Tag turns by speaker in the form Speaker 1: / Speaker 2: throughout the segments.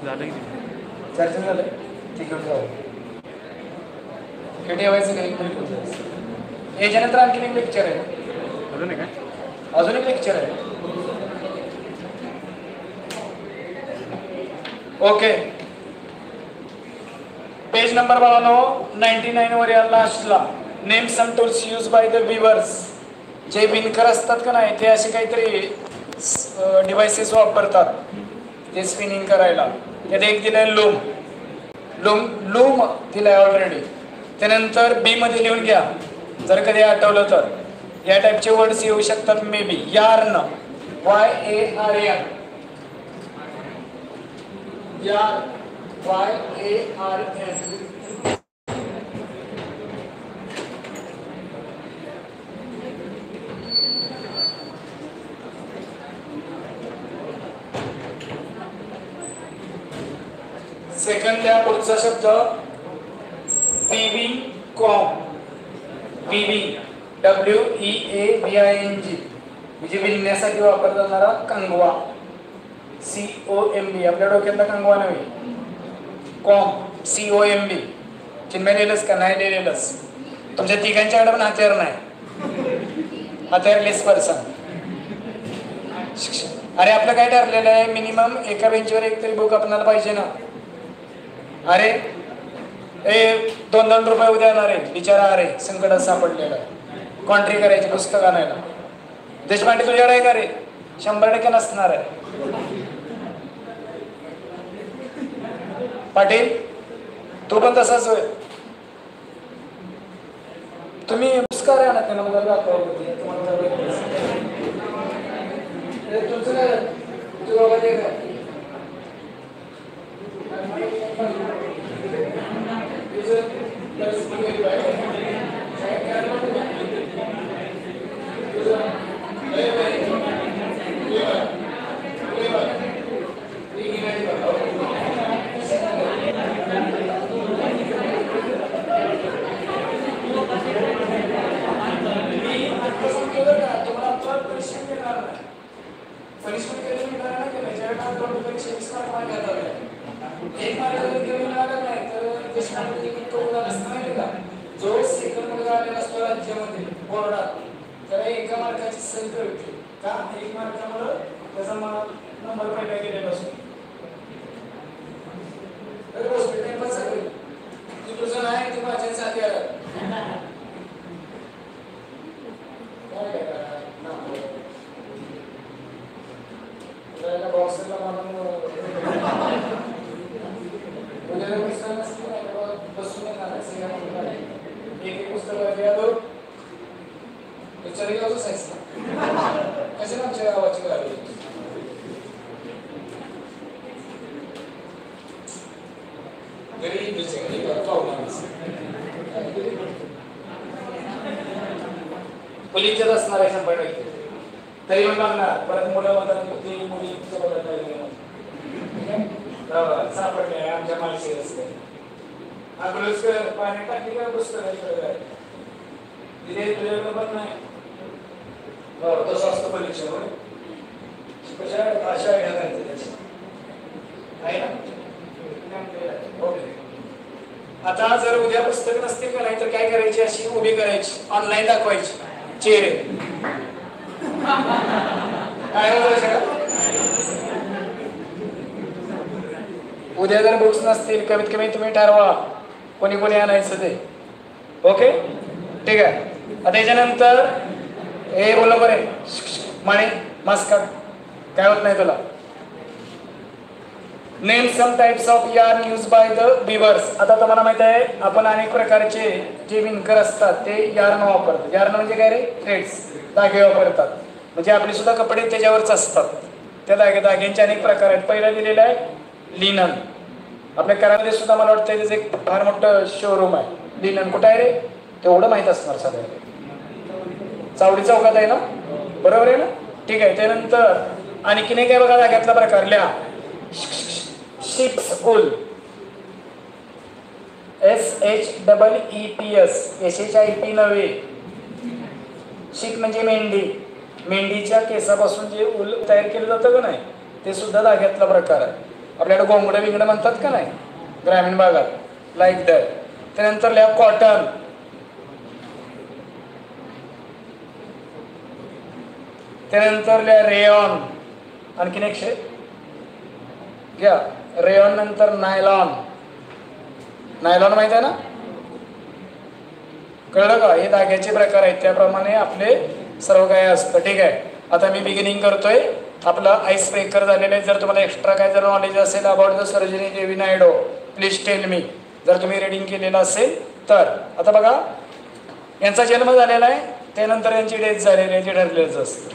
Speaker 1: झालं की
Speaker 2: चर्चा झालं ते घेऊन जाऊ हे ठेवायचं काही घेऊन याच्यानंतर आणखीन एक लेक्चर आहे
Speaker 1: अजून काय
Speaker 2: अजून एक लेक्चर आहे ओके पेज नंबर बघा 99 वर या लास्टला name some tools use by the weavers जे विणकर असतात का नाही ते असे काहीतरी डिव्हाइसेस वापरतात ते स्पिनिंग करायला त्यात एक दिलंय लूम लूम लूम दिलाय ऑलरेडी त्यानंतर बी मध्ये लिहून घ्या जर कधी आठवलं तर या टाईपचे वर्ड्स येऊ शकतात maybe yarn YARN yarn YARN second त्या पुढचा शब्द विविंग कॉम विविंग WEAVING म्हणजे विणण्यासाठी वापरला जाणारा कंगवा COMB आपल्या डोक्यातला कंगवा नव्हे कॉम COMB चिन्ह लिहिलंस का नाही लिहिलंस तुमच्या तिघांच्याकडे पण हत्यार नाही हत्यारलेस पर्सन अरे आपलं काय ठरलेलं आहे मिनिमम एका बेंचवर एक तरी बुक आपल्याला पाहिजे ना अरे ए 2-2 रुपये उद्या येणार आहे बिचारा अरे संकटात सापडलेला आहे कॉन्ट्री करायची पुस्तक आणायला देशपांडे तुझ्याकडे आहे का रे 100% नसणार आहे पाटील तू पण तसाच होय तुम्ही पुरस्कार आहे ना त्यांना मला दाखवा तुमचं काय तुझं बाबा ते काय जो सेकंड मुलगा आलेला असतो राज्यामध्ये बोर्डात त्याला एका मार्काची सही कळते का एक मार्कामुळे त्याचा नंबर पहिला गेलेला असतो तुझं नाही तू माझ्या साथी आला एक पुस्तक कशा आमच्या गावाची गाडी गरीब पोलीसच्याच असणार आहे 100% तरी पण लागणार परत मुलं म्हणतात मुली सापडले आमच्या माणशी असते पाणी टाकी काय पुस्तक तिथे तुझ्याकडे पण नाही तसं असतं परीक्षा कशा भाषा घ्यायचं त्याची आहे ना ओके आता जर उद्या पुस्तक नसतील का नाही तर काय करायची अशी उभी करायची ऑनलाईन दाखवायची चेहरे काय उद्या जर बुक्स नसतील कमीत कमी तुम्ही ठरवा कोणी कोणी आणायचं ते ओके ठीक आहे आता याच्यानंतर हे बोला बरे माणे मास्क काय होत नाही तुला name some types of yarn use by the weavers आता तुम्हाला माहित आहे आपण अनेक प्रकारचे जे विणकर असतात ते यार्न वापरतात यार्न म्हणजे काय रे थ्रेड्स धागे वापरतात म्हणजे आपले सुद्धा कपडे त्याच्यावरच असतात त्या धाग्यांचे अनेक प्रकार आहेत पहिला दिलेला आहे लिनन आपल्या करामध्ये सुद्धा मला वाटतं त्याचं एक फार मोठं शोरूम आहे लिनन कुठं आहे रे तेवढं माहित असणार सगळं चावडी चौकात आहे ना बरोबर आहे ना ठीक आहे त्यानंतर आणखीन एक आहे बघा धाग्यातला प्रकार लिहा शिप्स वूल SHEEPS SHIP नव्हे शीप म्हणजे मेंढी मेंढीच्या केसापासून जे ऊल तयार केलं जातं का नाही ते सुद्धा धाग्यातला प्रकार आहे आपल्याकडे गोंगडं बिंगडं म्हणतात का नाही ग्रामीण भागात, लाईक दॅट. त्यानंतर लिहा कॉटन. त्यानंतर लिहा रेयॉन. आणखीन एक शे घ्या. रेयॉन नंतर नायलॉन. नायलॉन माहिती आहे ना, कळलं का? हे धाग्याचे प्रकार आहेत, त्याप्रमाणे आपले सर्व काही असतं. ठीक आहे, आता मी बिगिनिंग करतोय. आपला आईस ब्रेकर झालेलं आहे. जर तुम्हाला एक्स्ट्रा काय जर नॉलेज असेल about the Sarojini Devi Naidu, please tell मी. जर तुम्ही रिडिंग केलेलं असेल तर. आता बघा, यांचा जन्म झालेला आहे, त्यानंतर यांची डेथ झालेली आहे, ते ठरलेलंच असतं.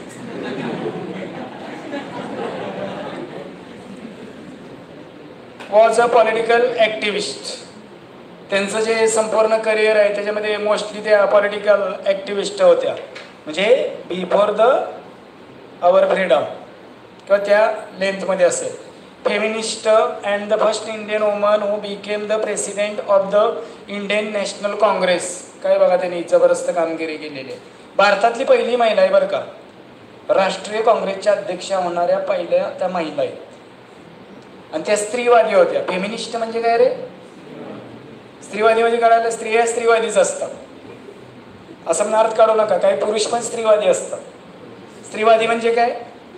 Speaker 2: Was a political activist. त्यांचं जे संपूर्ण करिअर आहे त्याच्यामध्ये मोस्टली त्या पॉलिटिकल ॲक्टिव्हिस्ट होत्या, म्हणजे बिफोर द आवर फ्रीडम किंवा त्या लेंथमध्ये असेल. Feminist and the first Indian woman who became the president of the Indian National Congress. काय बघा, त्यांनी जबरदस्त कामगिरी केलेली आहे. भारतातली पहिली महिला आहे बरं का, राष्ट्रीय काँग्रेसच्या अध्यक्षा होणाऱ्या पहिल्या त्या महिला आहेत. आणि त्या स्त्रीवादी होत्या. फेमिनिस्ट म्हणजे काय रे? स्त्रीवादी म्हणजे कळायला, स्त्रिया स्त्रीवादीच असतात असं म्हणून अर्थ काढू नका. काही पुरुष पण स्त्रीवादी असतात. स्त्रीवादी म्हणजे काय?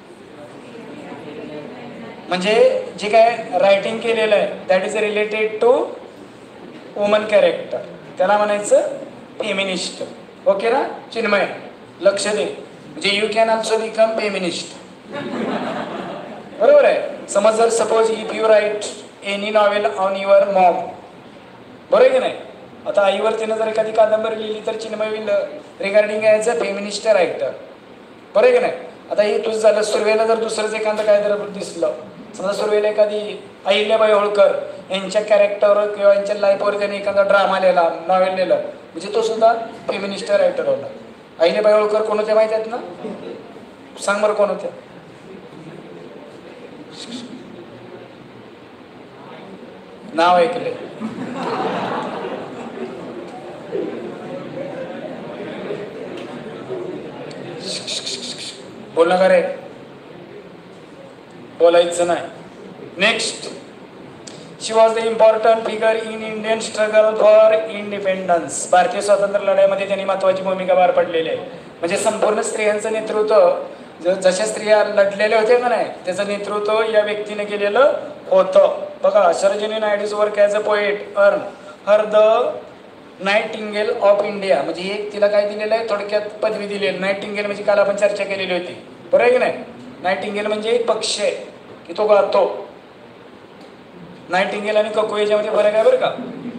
Speaker 2: म्हणजे जे काय रायटिंग केलेलं आहे that is related to woman character, त्याला म्हणायचं फेमिनिस्ट. ओके ना चिन्मय? लक्ष दे. म्हणजे you can also become feminist. बरोबर आहे. समज जर suppose if you write any novel on your mom, बरोबर आहे की नाही? आता आईवर तिनं जर एखादी कादंबरी लिहिली तर Chinmay will regarding as a feminist writer, बरोबर आहे की नाही? आता हे तुझं झालं. सुरवेला जर दुसरंच एखादं काय जर दिसलं, समजा सुरवेला एखादी अहिल्याबाई होळकर यांच्या कॅरेक्टरवर किंवा यांच्या लाईफवर त्यांनी एखादा ड्रामा लिहिला, नॉवेल लिहिलं, म्हणजे तो सुद्धा फेमिनिस्ट रायटर होता. अहिल्याबाई होळकर कोण होत्या माहिती आहेत ना? सांग बरं कोण होत्या? नाव ऐकले? बोल ना रे, बोलायचं नाही. Next, she was the important figure in Indian struggle for independence. भारतीय स्वातंत्र्य लढ्यामध्ये त्यांनी महत्वाची भूमिका पार पडलेली आहे. म्हणजे संपूर्ण स्त्रियांचं नेतृत्व, जशा स्त्रिया लढलेल्या होत्या का नाही, त्याचं नेतृत्व या व्यक्तीने केलेलं होतं. बघा, Sarojini Naidu's work as a poet earn her the nightingale of India. म्हणजे एक तिला काय दिलेलं आहे, थोडक्यात पदवी दिलेली. नाइटिंगेल म्हणजे काल आपण चर्चा केलेली होती, बरोबर आहे की नाही? नाइटिंगेल म्हणजे एक पक्षी आहे की तो गातो. नाइटिंगेल आणि ककू याच्यामध्ये फरक आहे बरं का.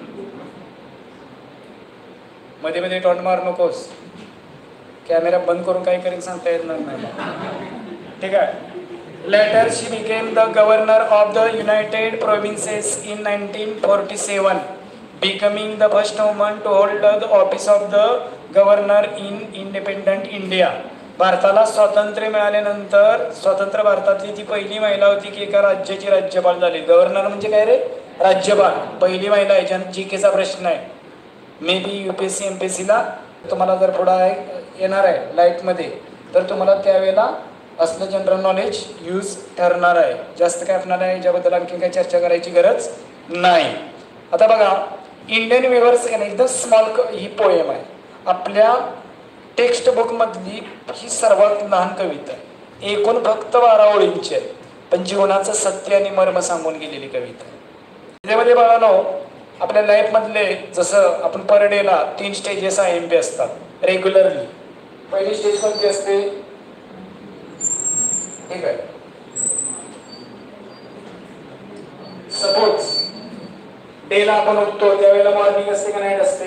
Speaker 2: मध्ये मध्ये टॉन्ट मार नकोस, कॅमेरा बंद करून काही करेन सांगता येत नाही. ठीक आहे. Later she became the governor of the United Provinces in 1947, becoming the first woman to hold the office of the governor in independent India. भारताला स्वातंत्र्य मिळाल्यानंतर स्वतंत्र भारतातली ती पहिली महिला होती की एका राज्याची राज्यपाल झाली. गव्हर्नर म्हणजे काय रे? राज्यपाल. पहिली महिला आहे. जीकेचा प्रश्न आहे, मे बी UPSC MPSCला तुम्हाला जर पुढे येणार आहे लाईफमध्ये, तर तुम्हाला त्यावेळेला असलं जनरल नॉलेज यूज ठरणार आहे. जास्त काय आपल्याला याच्याबद्दल आणखी काही चर्चा करायची गरज नाही. आता बघा, इंडियन व्ह्युअर्स एकदम स्मॉल ही पोएम आहे. आपल्या टेक्स्ट बुक मधली ही सर्वात लहान कविता आहे. एकूण फक्त 12 ओळींची आहे, पण जीवनाचं सत्य आणि मर्म सांगून गेलेली कविता आहे. त्याच्यामध्ये बाळांनो, आपल्या लाईफ मधले जसं आपण पर डेला 3 स्टेजेस IMP असतात रेग्युलरली. पहिली स्टेज कोणती असते? ठीक आहे. सपोज डेला आपण उठतो त्यावेळेला मॉर्निंग असते का नाईट असते?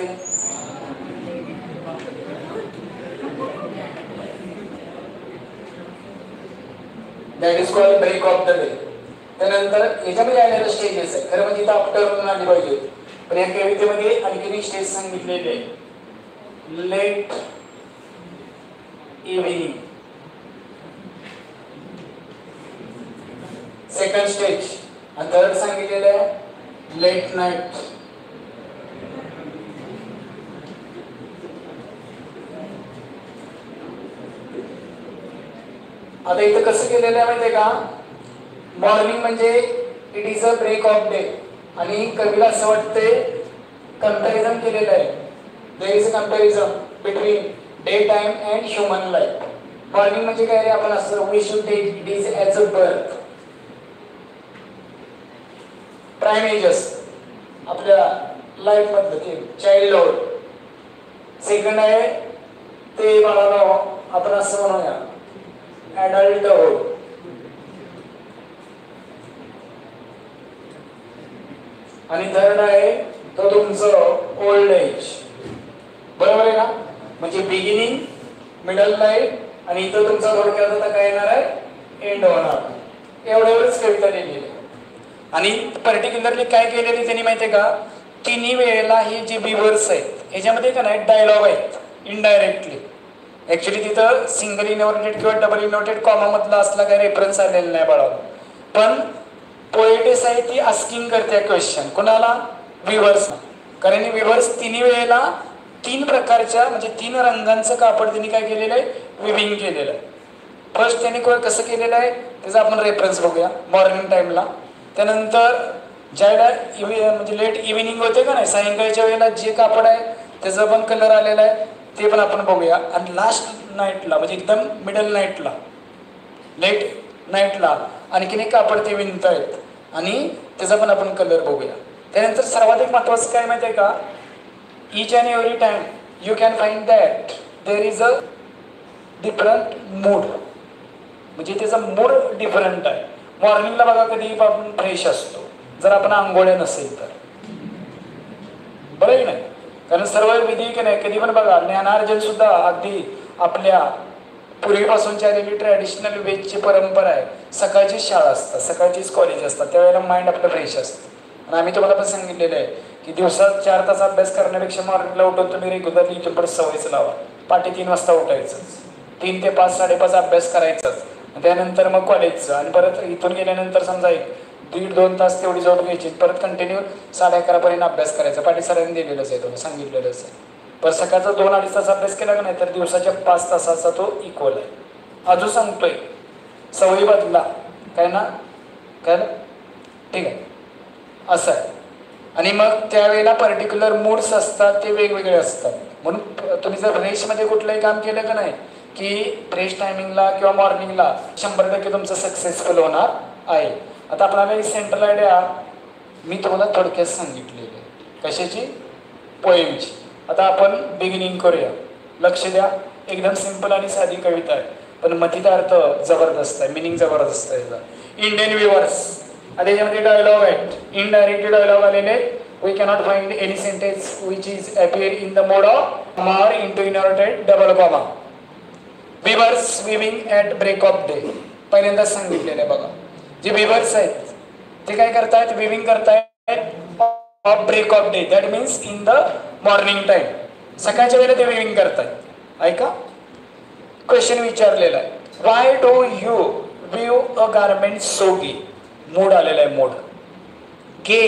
Speaker 2: That is called break of the day. त्यानंतर याच्यामध्ये आलेलं स्टेजेस आहे. खरं म्हणजे इथं आफ्टरनून आली पाहिजे, पण या कवितेमध्ये आणखी स्टेज सांगितलेले आहे. Late evening, second stage. आणि थर्ड सांगितलेलं आहे लेट नाईट. आता इथं कसं केलेलं आहे माहितीये का? मॉर्निंग म्हणजे it is a break of day. आणि कवीला असं वाटते कंपॅरिझन केलेलं आहे. There is a comparison between day time and human life. Morning म्हणजे काय रे, आपण असं we should take it is as a birth. Prime ages आपल्या लाईफ मधलं ते चाइल्डहुड. सेकंड आहे ते बाळाला आपण असं म्हणूया ॲडल्टहुड. आणि थर्ड आहे तो तुमचं ओल्ड एज. बरोबर आहे ना. म्हणजे बिगिनिंग, मिडल लाईफ आणि इथं तुमचा थोडक्यात आता काय येणार आहे, एंड होणार. एवढ्यावरच कविता लिहिलेली आहे. आणि पर्टिक्युलरली काय केलेले त्यांनी माहितीये का, तिन्ही वेळेला हे जे बिवर्स आहेत ह्याच्यामध्ये का नाही डायलॉग आहेत इनडायरेक्टली. ऍक्च्युली तिथं सिंगल इनोटेड किंवा डबल इनोटेड कॉमा मधला असला काही रेफरन्स आलेला नाही बाळा. पण पोएटेस आहे ती आस्किंग करते क्वेश्चन कोणाला, विवर्स. कारण विवर्स तिन्ही वेळेला तीन प्रकारच्या म्हणजे तीन रंगांचं कापड त्यांनी काय केलेलं आहे, विविंग केलेलं आहे. फर्स्ट त्यांनी कसं केलेलं आहे त्याचा आपण रेफरन्स बघूया. मॉर्निंग टाइमला, त्यानंतर ज्यावेळेला म्हणजे लेट इव्हिनिंग होते का नाही, सायंकाळच्या वेळेला जे कापड आहे त्याचा पण कलर आलेला आहे ते पण आपण बघूया. आणि लास्ट नाईटला म्हणजे एकदम मिडल नाईटला, लेट नाईटला आणखीन एक कापड ते विणतायत आणि त्याचा पण आपण कलर बघूया. त्यानंतर सर्वाधिक महत्त्वाचं काय माहिती आहे का, each and every time you can find that there is a different mood. म्हणजे त्याचा मूड डिफरंट आहे. मॉर्निंगला बघा कधी आपण फ्रेश असतो जर आपण आंघोळ्या नसेल तर, बरं की नाही. कारण सर्व विधी की नाही कधी पण बघा ज्ञानार्जन सुद्धा अगदी आपल्या पूर्वीपासूनची आलेली ट्रॅडिशनल वेजची परंपरा आहे. सकाळचीच शाळा असतात, सकाळचीच कॉलेज असतात, त्यावेळेला माइंड आपलं फ्रेश असतं. आणि आम्ही तुम्हाला पण सांगितलेलं आहे की दिवसात 4 तास अभ्यास करण्यापेक्षा मॉर्निंगला उठून तुम्ही रेग्युलरली इथून पण सवयच लावा. पहाटे 3 वाजता उठायचंच, 3 ते 5 साडेपाच अभ्यास करायचाच. त्यानंतर मग कॉलेजचं आणि परत इथून गेल्यानंतर समजा 1-1.5-2 तास तेवढी झोप घ्यायची, परत कंटिन्यू 11:30 पर्यंत अभ्यास करायचा. पाठी सरांनी दिलेलंच आहे, तुम्हाला सांगितलेलंच आहे. पण सकाळचा 2-2.5 तास अभ्यास केला का नाही तर दिवसाच्या 5 तासाचा तो इक्वल आहे. अजून सांगतोय सवयी बदला, काय ना काय ना, ठीक आहे असं आहे. आणि मग त्यावेळेला पर्टिक्युलर मूड्स असतात ते वेगवेगळे असतात. म्हणून तुम्ही जर फ्रेशमध्ये कुठलंही काम केलं का नाही की फ्रेश टायमिंगला किंवा मॉर्निंगला 100% तुमचं सक्सेसफुल होणार आहे. आता आपल्याला सेंट्रल आयडिया मी तुम्हाला थोडक्यात सांगितलेली आहे कशाची, पोएमची. आता आपण बिगिनिंग करूया. लक्ष द्या, एकदम सिंपल आणि साधी कविता आहे पण मधील अर्थ जबरदस्त आहे, मिनिंग जबरदस्त आहे. इंडियन व्ह्युअर्स, आता याच्यामध्ये डायलॉग आहेत, इनडायरेक्टली डायलॉग आलेले. We cannot find any sentence which is appear in the mode of mark into inverted double comma. Weavers weaving at break of day. पहिल्यांदाच सांगितलेलं आहे बघा. जे विवर्स आहेत ते काय करतायत, विविंग करतायत of break of day. That means in the morning time. सकाळच्या वेळेला ते विविंग करतायत. ऐका, क्वेश्चन विचारलेला आहे, why do you view a garment so gay. Mood आलेला आहे, मूड. गे,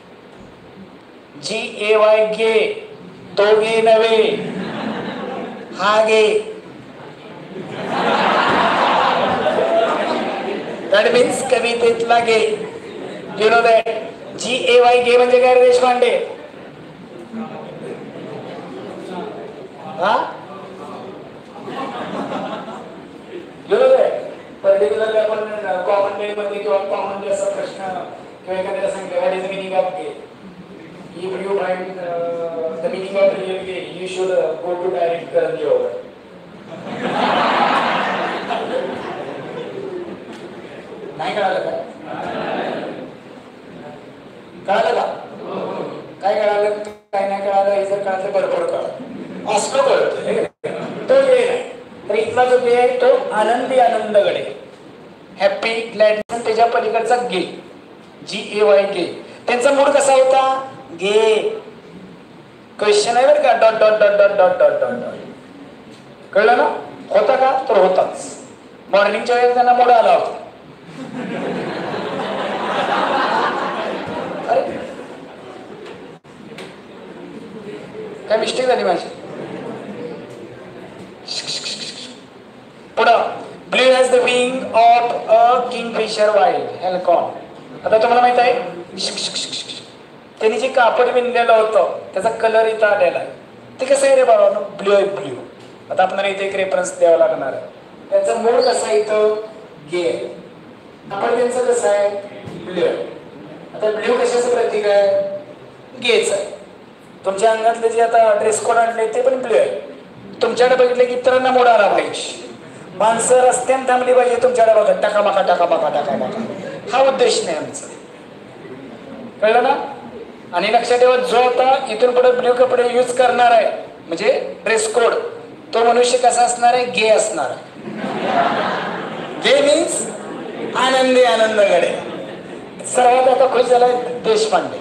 Speaker 2: GAY गे, तो गे नव्हे, हा गे. दॅट मीन्स कवितेतला gay. You know that GAY gay म्हणजे काय देशपांडे, हा यु नो दॅट. पर्टिक्युलरली आपण कॉमन डे मध्ये किंवा कॉमन डे असा प्रश्न किंवा एखाद्याला सांगितलं what is the meaning of gay. If you find the meaning of real gay, you should go to direct Karan Johar. नाही कळालं का? कळालं का? काय कळालं काय नाही कळालं हे जर कळालं भरपूर कळालं. असं कळतं तो गे नाही तर इथला जो गे आहे तो आनंदी आनंदगडे, हॅप्पी ग्लॅड. त्याच्या पलीकडचा गे, GAY गे. त्यांचा मूड कसा होता, गे. क्वेश्चन आहे बरं का, dot dot dot dot dot dot dot dot. कळलं ना? होता का तर होताच. मॉर्निंगच्या वेळेला त्यांना मूड आला होता. अरे काय मिस्टेक झाली माझी. पुढं, blue has the wing of a kingfisher wild halcyon. आता तुम्हाला माहित आहे त्यांनी जे कापड विणलेलं होतं त्याचा कलर इथं आलेला आहे. ते कसं आहे रे बाबा? ब्ल्यू आहे, ब्ल्यू. आता आपल्याला इथे एक रेफरन्स द्यावा लागणार आहे. त्याचा मूळ कसा आहे इथं? गे आहे. कापड त्यांचं कसं आहे? ब्ल्यू आहे. आता ब्ल्यू कशाचं प्रतीक आहे? गेच आहे. तुमच्या अंगातले जे आता ड्रेस कोड आणले ते पण ब्ल्यू आहे. तुमच्याकडे बघितले की इतरांना मोड आला पाहिजे. माणसं रस्त्याने थांबली पाहिजे तुमच्याकडे बघत टाकामाका टाकामाका टाकामाका. हा उद्देश नाही आमचा. कळलं ना? आणि लक्षात ठेवा, जो आता इथून पुढे ब्ल्यू कपडे यूज करणार आहे म्हणजे ड्रेस कोड, तो मनुष्य कसा असणार आहे? गे असणार आहे. गे मीन्स आनंदी आनंदगडे. सर्वात आता खुश झालाय देशपांडे.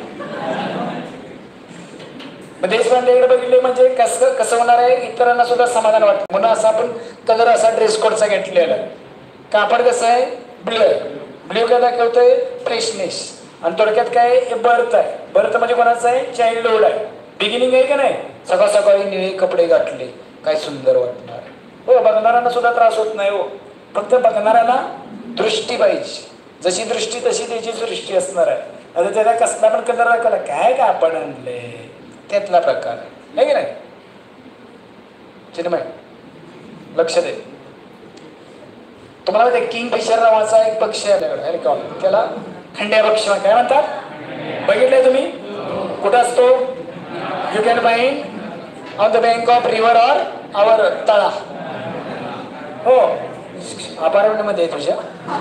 Speaker 2: देशपांडेकडे बघितले म्हणजे कसं कसं होणार आहे? इतरांना सुद्धा समाधान वाटतं म्हणून असा आपण कलर असा ड्रेस कोडचा घेतलेला आहे. कापड कसं आहे? ब्ल्यू आहे. ब्ल्यू काय दाखवतोय? फ्रेशनेस. आणि थोडक्यात काय? बर्थ आहे. बर्थ म्हणजे कोणाचं आहे? चाइल्डहुड आहे. बिगिनिंग आहे का नाही? सकाळ सकाळी निळे कपडे घातले काय सुंदर वाटणार. हो, बघणाऱ्यांना सुद्धा त्रास होत नाही. हो, फक्त बघणाऱ्यांना दृष्टी पाहिजे. जशी दृष्टी तशी त्याची दृष्टी असणार आहे. आता त्याला कसला पण कलर दाखवला काय का आपण आणले त्यातला प्रकार आहे की नाही? चिन्मय लक्ष दे. तुम्हाला माहिती किंगफिशर नावाचा एक पक्षी आहे आपल्याकडे, त्याला खंड्या पक्षी काय म्हणतात? बघितलंय तुम्ही? कुठं असतो? You can find on the bank of river or our तळा. हो, अपार्टमेंट मध्ये तुझ्या.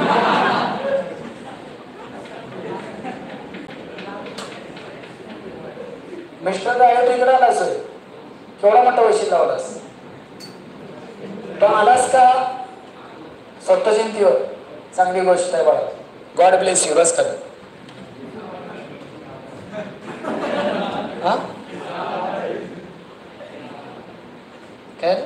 Speaker 2: मिस्टर डायरेक्ट इकडे आलास, केवढा मोठा वशील लावलास. तो आलास का स्वतः जयंतीवर? चांगली गोष्ट आहे बाळा. God bless you. बस कर. हा काय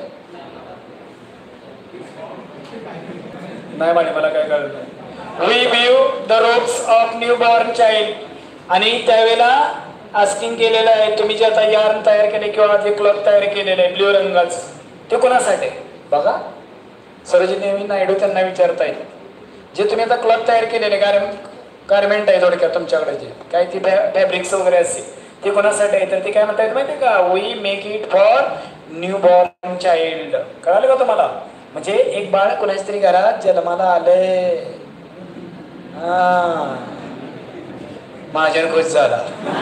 Speaker 2: नाही म्हणे, मला काय कळलं नाही. We view the robes of new born child. आणि त्यावेळेला आस्किंग केलेलं आहे तुम्ही जे आता यार्न तयार केले किंवा जे क्लॉथ तयार केलेलं आहे ब्ल्यू रंगाचं, ते कोणासाठी? बघा, सरोजिनी नायडू त्यांना विचारता येईल. जे तुम्ही आता क्लॉथ तयार केलेले गारमेंट आहे थोडक्यात तुमच्याकडे जे काय ती फॅब्रिक्स वगैरे असते ते कोणासाठी आहे? तर ते काय म्हणता येत माहिती का? We make it for new born child. कळालं का तुम्हाला? म्हणजे एक बाळ कोणाच्या तरी घरात जन्माला आलंय. हा, माझ्या खुश झाला.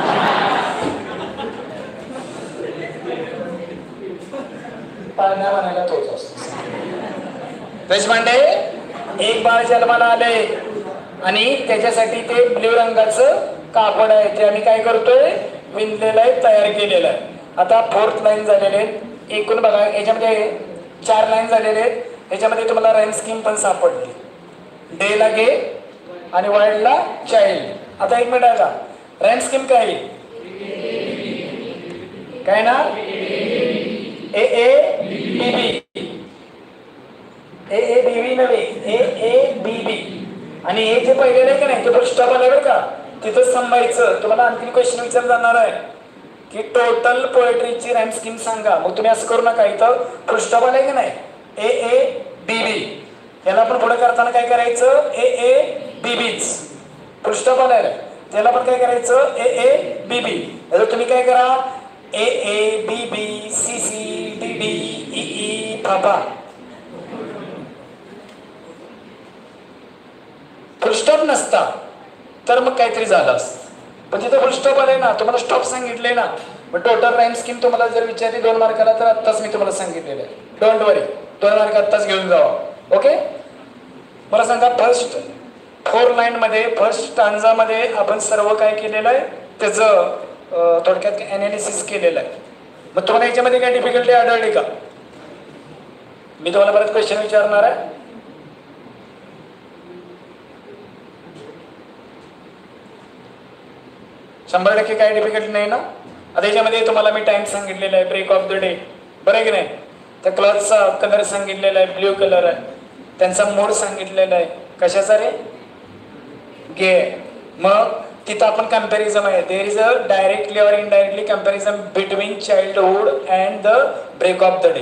Speaker 2: पाळण्या म्हणायला तोच असतो. देशपांडे, एक बाळ जन्माला आले आणि त्याच्यासाठी ते ब्ल्यू रंगाचं कापड आहे ते आम्ही काय करतोय? विणलेलं आहे, तयार केलेलं आहे. आता 4th लाईन झालेले आहेत. एकूण बघा याच्यामध्ये 4 लाईन झालेले आहेत. याच्यामध्ये तुम्हाला राईम स्कीम पण सापडली. डे ला गे आणि वाईल्डला चाइल्ड. आता एक मिनिट का राईम स्कीम काय काय ना? ए A B B. A A B बी नव्हे, ए ए बी बी. आणि हे जे पहिले नाही का नाही ते पृष्ठावर आलं का तिथंच थांबायचं. तुम्हाला आणखी क्वेश्चन विचार जाणार आहे की टोटल पोएट्रीची राईम स्कीम सांगा. मग तुम्ही असं करू नका, इथं पृष्ठावर आहे की नाही ए ए बी बी, याला पण पुढे करताना काय करायचं? ए ए बी बीच. पृष्ठावर आहे त्याला पण काय करायचं? ए ए बी बी. तुम्ही काय करा? A A B B C C D D E E फाफा. फुलस्टॉप नसता तर मग काहीतरी झालं असतं. पण तिथं फुलस्टॉप आले ना, तुम्हाला स्टॉप सांगितले ना. मग टोटल राईम स्कीम तुम्हाला जर विचारली 2 मार्काला तर आत्ताच मी तुम्हाला सांगितलेलं आहे. डोंट वरी, 2 मार्क आत्ताच घेऊन जावा. ओके, मला सांगा फर्स्ट 4 लाईन मध्ये फर्स्ट स्टांजामध्ये आपण सर्व काय केलेलं आहे त्याचं थोडक्यात ॲनालिसिस केलेलं आहे. मग तुम्हाला याच्यामध्ये काय डिफिकल्टी आढळली का? मी तुम्हाला परत क्वेश्चन विचारणार आहे. शंभर टक्के काय डिफिकल्टी नाही ना? आता याच्यामध्ये तुम्हाला मी टाइम सांगितलेला आहे, ब्रेक ऑफ द डे, बरं आहे की नाही? त्या क्लॉथचा कलर सांगितलेला आहे, ब्ल्यू कलर आहे. त्यांचा मोड सांगितलेला आहे, कशाचा रे? गे. मग तिथं आपण कम्पॅरिझन आहे. There is a directly or indirectly comparison between childhood and the break of the day.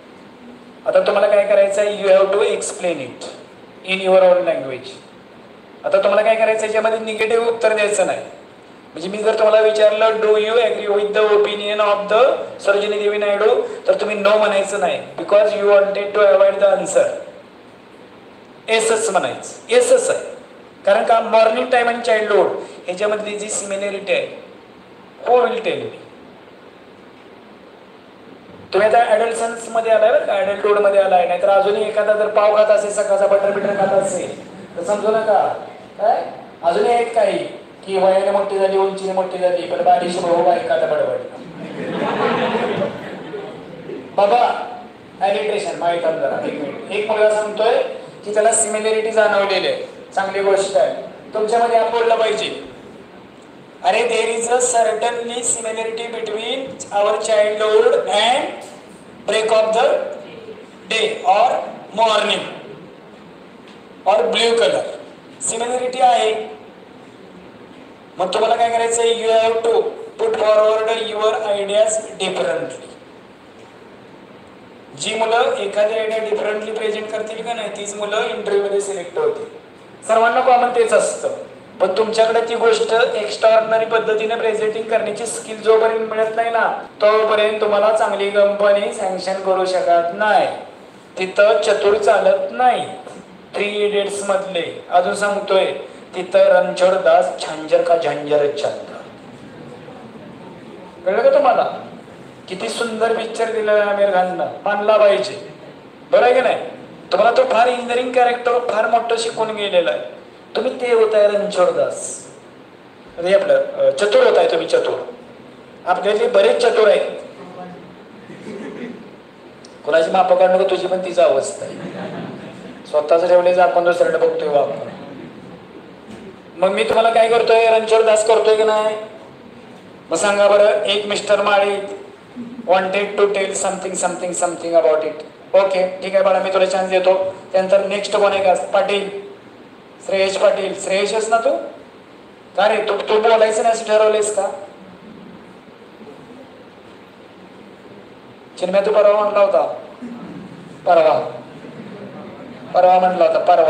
Speaker 2: आता तुम्हाला काय करायचं आहे? You have to explain it in your own language. आता तुम्हाला काय करायचं याच्यामध्ये निगेटिव्ह उत्तर द्यायचं नाही. म्हणजे मी जर तुम्हाला विचारलं do you agree with the opinion of the Sarojini Devi Naidu, तर तुम्ही नो म्हणायचं नाही, because you wanted to avoid the answer. येसच म्हणायचं, येसच आहे. कारण का मॉर्निंग टाइम आणि चाइल्डहुड ह्याच्यामधली जी सिमिलॅरिटी आहे, हो विल टेल मी. तुम्ही आता ॲडल्सन्स मध्ये आलाय बरं का, ॲडल्टहुड मध्ये आलाय, नाहीतर अजूनही एखादा जर पाव खात असेल, सकाळचा बटर बिटर खात असेल तर समजू नका. काय अजूनही आहेत काही की वयाने मोठी झाली, उंचीने मोठी झाली, पण बारीशी भाऊ बायका बडबड. बाबा ॲलिट्रेशन माहित जरा एक मिनिट. एक मुलगा सांगतोय की त्याला सिमिलॅरिटी जाणवलेली आहे, चांगली गोष्ट आहे. तुमच्यामध्ये आपण बोललं पाहिजे, अरे there is a certainly similarity between our childhood and break of the day or morning or blue colour similarity आहे. मग तुम्हाला काय करायचं, you have to put forward your ideas differently. जी मुलं एखादी आयडिया डिफरंटली प्रेझेंट करतील का नाही, तीच मुलं इंटरव्ह्यू मध्ये सिलेक्ट होतील. सर्वांना कॉमन तेच असतं, पण तुमच्याकडे ती गोष्ट एक्स्ट्राऑर्डिनरी पद्धतीने प्रेझेंटिंग करण्याची स्किल जोपर्यंत मिळत नाही ना, तोपर्यंत तुम्हाला चांगली कंपनी सँक्शन करू शकत नाही. तिथं चतुर चालत नाही. 3 इडियट्स मधले अजून सांगतोय, तिथं रणछोड दास झांझर का झांझरच चालतं. कळलं का तुम्हाला? किती सुंदर पिक्चर दिलं आमिर खाननं, मानला पाहिजे. बरं आहे की नाही? तुम्हाला तो फार इंजिनिअरिंग कॅरेक्टर फार मोठं शिकून गेलेला आहे. तुम्ही ते होताय रणछोड दास, हे आपलं चतुर होताय तुम्ही, चतुर. आपल्यातले बरेच चतुर आहेत. कोणाची माप काढणं का तुझी पण तीच अवस्था आहे. स्वतःच ठेवले आपण दुसऱ्याकडे बघतोय वापर. मग मी तुम्हाला काय करतोय, रणछोड दास करतोय की नाही? मग सांगा बरं. एक mister Mali wanted to tell something something something about it. Okay ठीक आहे बाळा, मी तुला चान्स देतो. त्यानंतर नेक्स्ट कोण आहे का? पाटील, श्रेयश पाटील. श्रेयशच ना तू? का रे, तू बोलायचं नाही असं ठरवलेस का? चिन्मय तू परवा म्हणला होता, परवा म्हणला होता, परवा.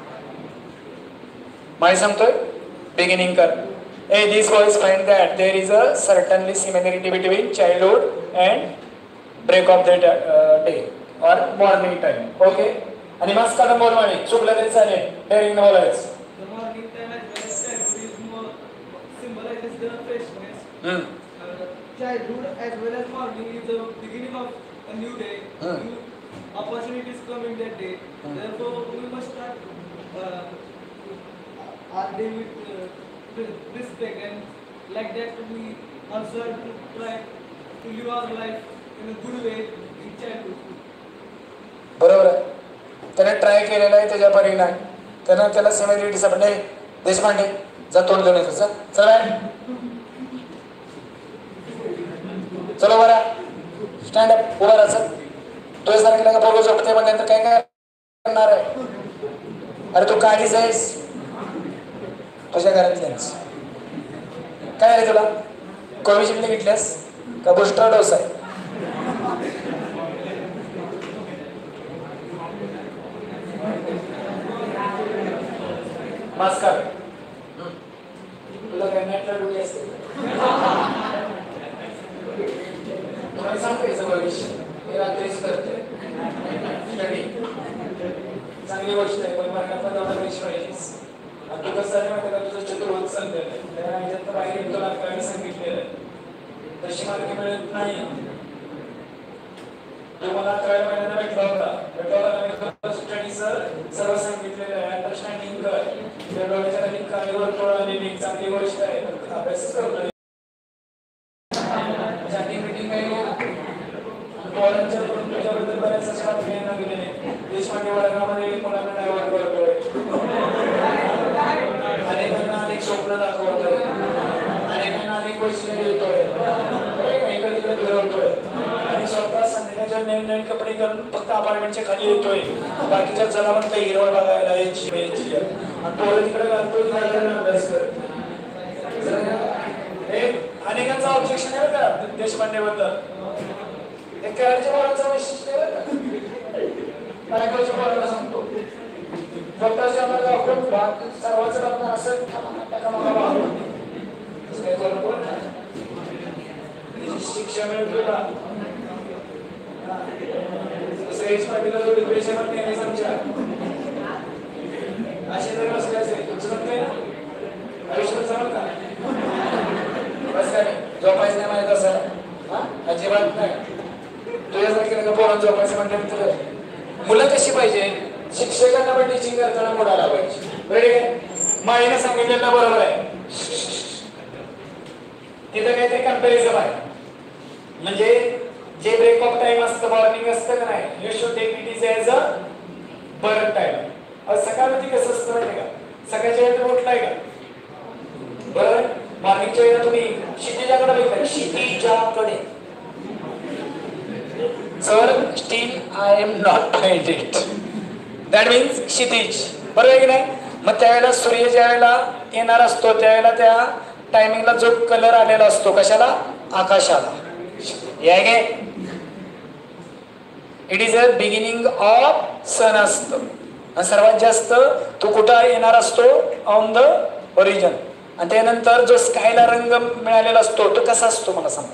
Speaker 2: माही सांगतोय बिगिनिंग कर. These boys find that there is a certainly similarity between childhood and break of the day or morning time. Okay? आणि मास्क काढून बोल म्हणे, चुकलं तरी चालेल, डेअरिंग न बोलायचं.
Speaker 3: The morning time as well as childhood is more symbolizes the freshness. Childhood as well as morning is the beginning of a new day. New opportunities come in that day. Therefore, we must start our day with respect, and like that we also have to try to live our life in a good way in childhood.
Speaker 2: बरोबर आहे. त्याने try केलेला आहे त्याच्या परिणाम. त्याला similarity सापडले. देशपांडे जा तोंड देऊन येतो. चला चलो बरा, स्टँड अप, उभा राहा. तुझ्यासारखेला का बघू झोपते म्हटल्यानंतर काय काय करणार आहे? अरे तू काळीच आहेस तुझ्या घरातल्याच. काय आहे तुला? कोविशिल्ड घेतल्यास का बुस्टर डोस आहे? मास्क काढ. तुला काय मॅटला डोळी असते? तुम्हाला सांगायचं भविष्य हे रात्रीच करते. चांगली गोष्ट आहे, पण मला पण एवढा पैसे पाहिजेस. आणि तू कसं आहे माहिती का, तुझं चतुर्भुज चाललेलं आहे. त्या ह्याच्यात तर बाहेर तुला काय सांगितलेलं आहे, तशी मार्क मिळत नाही. तू मला 11 महिन्यांना भेटला स्टडी सर सर्व सांगितलेलं आहे. अंडरस्टँडिंग कर. त्या डोळ्याच्या खाली काही वर्तुळ आलेली चांगली गोष्ट आहे, अभ्यास करतोय. मीटिंग आहे पोरांच्या तुझ्याबद्दल बऱ्याच अशा बातम्या गेलेल्या. देशपांडे वर्गामध्ये मुलांना डायव्हर्ट करतोय, अनेकांना अनेक स्वप्न दाखवतोय, अनेकांना अनेक पैसे देतोय, तिकडे फिरवतोय आणि स्वतः संध्याकाळच्या नवीन नवीन कपडे घालून फक्त अपार्टमेंटच्या खाली येतोय. बाकीच्या चला म्हणता हिरवळ बघायला यायची आणि पोरं तिकडे घालतोय अभ्यास करत. अनेकांचं ऑब्जेक्शन आहे का देशपांडे बद्दल? एक खेळाच्या पोरांचं वैशिष्ट्य आहे का? बायकोच्या पोराला सांगतो स्वतःच्या सर्वच बघणार असं शिक्षा मिळतो का श्रेयस पाटीलला जो डिप्रेशन मध्ये आहे समजा असे जर बसले असेल तुमचं म्हणतंय ना आयुष्यात जमल का बस काय झोपायचं नाही माहित असं अजिबात नाही तुझ्यासारखे का पोरांना झोपायचं म्हणते तुझं मुलं कशी पाहिजे शिक्षकांना पण टीचिंग करताना मोडायला पाहिजे रेडी काय माईने सांगितलेलं बरोबर आहे तिथं काहीतरी कंपॅरिझन आहे म्हणजे जे ब्रेक ऑफ टाइम असतं मॉर्निंग असतं का नाही you should take it is as a burn time सकाळमध्ये कसं असतं माहिती का सकाळच्या वेळेला उठलाय का बरं मॉर्निंगच्या वेळेला तुम्ही क्षितिजाकडे बघितलं क्षितिजाकडे sir still I am not find it that means क्षितिज बरोबर आहे की नाही मग त्यावेळेला सूर्य ज्या वेळेला येणार असतो त्यावेळेला त्या टायमिंगला जो कलर आलेला असतो कशाला आकाशाला या गे it is a beginning of sun असतं सर्वात जास्त तो कुठं येणार असतो ऑन द ओरिजिन आणि त्यानंतर जो स्कायला रंग मिळालेला असतो तो कसा असतो मला सांगा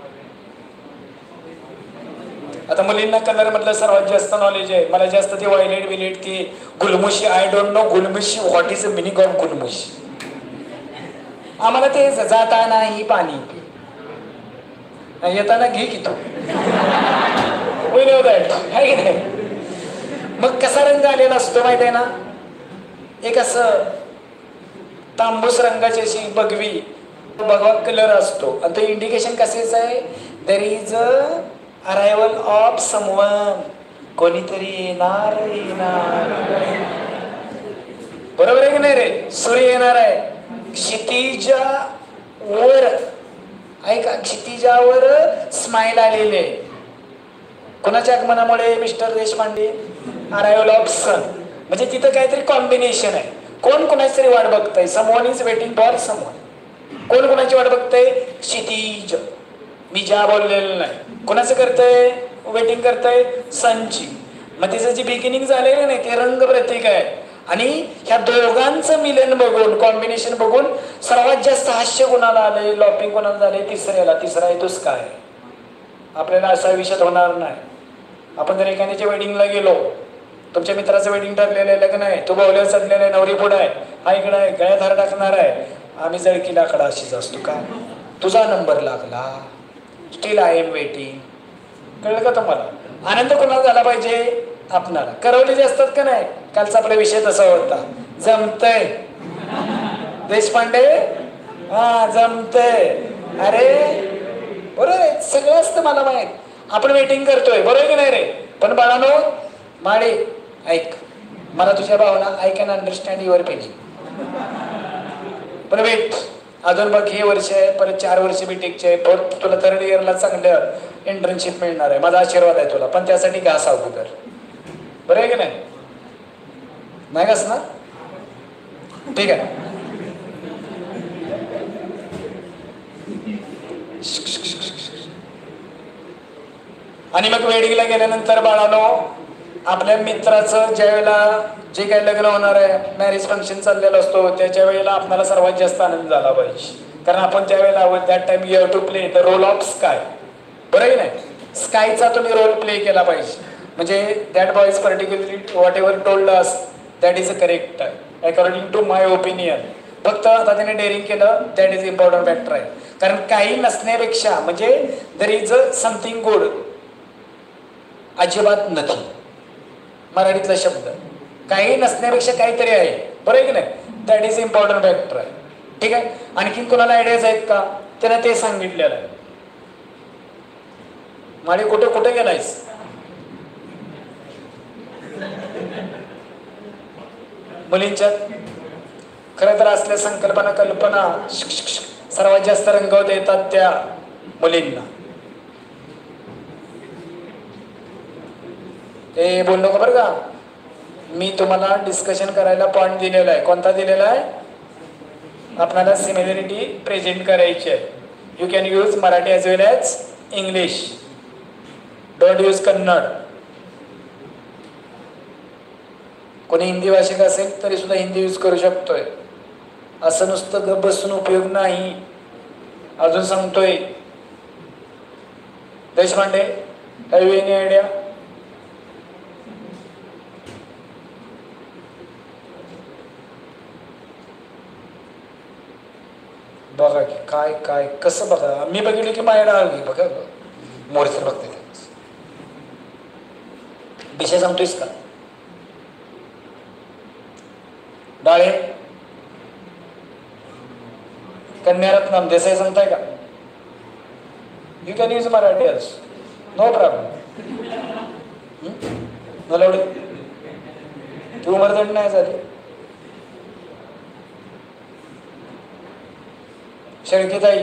Speaker 2: आता मुलींना कलर मधलं सर्वात जास्त नॉलेज आहे मला जास्त ते व्हायलेट विलेट ती गुलमुशी आय डोंट नो गुलमुशी what is a meaning of गुलमुशी आम्हाला ते जाताना ही पाणी येताना घे की तू आहे की नाही मग कसा रंग आलेला असतो माहित आहे ना एक असं तांबूस रंगाची अशी बगवी भगवा कलर असतो आणि तो इंडिकेशन कसेच आहे there is a arrival of someone कोणीतरी येणार बरोबर आहे की नाही रे सूर्य येणार आहे क्षितिजा वर ऐका क्षितिजावर स्माइल आलेले कोणाच्या आगमनामुळे mister Deshpande arrival of sun म्हणजे तिथं काहीतरी कॉम्बिनेशन आहे कोण कोणाची तरी वाट बघतंय someone is waiting for someone कोण कोणाची वाट बघतंय क्षितिज मी ज्या बोललेलं नाही कोणाचं करतंय वेटिंग करतंय सनची मग तिचं जे बिगिनिंग झालेलं नाही ते रंग प्रतीक आहे आणि ह्या दोघांचं मिलन बघून कॉम्बिनेशन बघून सर्वात जास्त हास्य कोणाला आले लॉपिंग कोणाला झाले तिसरा येतोच काय आपल्याला असा विषय होणार नाही आपण जर एखाद्याच्या वेडिंगला गेलो तुमच्या मित्राचं वेडिंग ठरलेलं आहे लग्न आहे तो बावल्यावर चढलेला आहे नवरी पुढं आहे हा इकडं आहे गळ्यात हार टाकणार आहे आम्ही जळकीला आकडा अशीच असतो का तुझा नंबर लागला स्टील आय एम वेटिंग कळलं का तुम्हाला आनंद कोणाला झाला पाहिजे आपणाला करवलेले असतात का नाही कालचा आपला विषय तसा होता जमतय देशपांडे हा जमतय अरे बरोबर आहे सगळं असतं मला माहित आपण वेटिंग करतोय बरोबर आहे की नाही रे पण बाळानो माडे ऐक मला तुझ्या भावना I can understand your feeling पण वेट अजून बघ हे वर्ष आहे परत 4 वर्ष बीटेकचे आहे परत तुला 3rd इयरला चांगलं इंटर्नशिप मिळणार आहे माझा आशीर्वाद आहे तुला पण त्यासाठी घास अगोदर बरं आहे की नाही घास ना ठीक आहे आणि मग वेडिंगला गेल्यानंतर बाळानो आपल्या मित्राचं ज्या वेळेला जे काही लग्न होणार आहे मॅरेज फंक्शन चाललेलं असतो त्याच्या वेळेला आपल्याला सर्वात जास्त आनंद झाला पाहिजे कारण आपण त्या वेळेला that time you have to play the role of sky बरं आहे नाही स्कायचा तुम्ही रोल प्ले केला पाहिजे म्हणजे that boy is particularly whatever told us that is a correct according to my opinion फक्त आता त्याने डेअरिंग केलं दॅट इज इम्पॉर्टंट फॅक्टर आहे कारण काही नसण्यापेक्षा म्हणजे there is a something good अजिबात नाही मराठीतला शब्द काही नसण्यापेक्षा काहीतरी आहे बरं आहे की नाही दॅट इज इम्पॉर्टंट फॅक्टर आहे ठीक आहे आणखीन कोणाला आयडियाज आहेत का त्यानं ते सांगितलेलं आहे माडी कुठे कुठे गेलायस मुलींच्या खरं तर असल्या संकल्पना कल्पना सर्वात जास्त रंगवता येतात त्या मुलींना हे बोललो का बरं का मी तुम्हाला डिस्कशन करायला पॉइंट दिलेला आहे कोणता दिलेला आहे आपल्याला सिमिलरिटी प्रेझेंट करायची आहे you can use Marathi as well as English don't use Kannada कोणी हिंदी भाषिक असेल तरी सुद्धा हिंदी यूज करू शकतोय. असं नुसतं गप बसून उपयोग नाही. अजून सांगतोय. Deshpande, have you any idea? बघा की काय काय कसं बघा. मी बघितलं की माझ्या डाळ बघा मोरचं बघते. विषय सांगतोयस का? डाळे कन्यारत्नम देसाई सांगताय का? You can use Marathi also, no problem. Nalawade ती उमरदंड नाही झाली. शेळकेताई,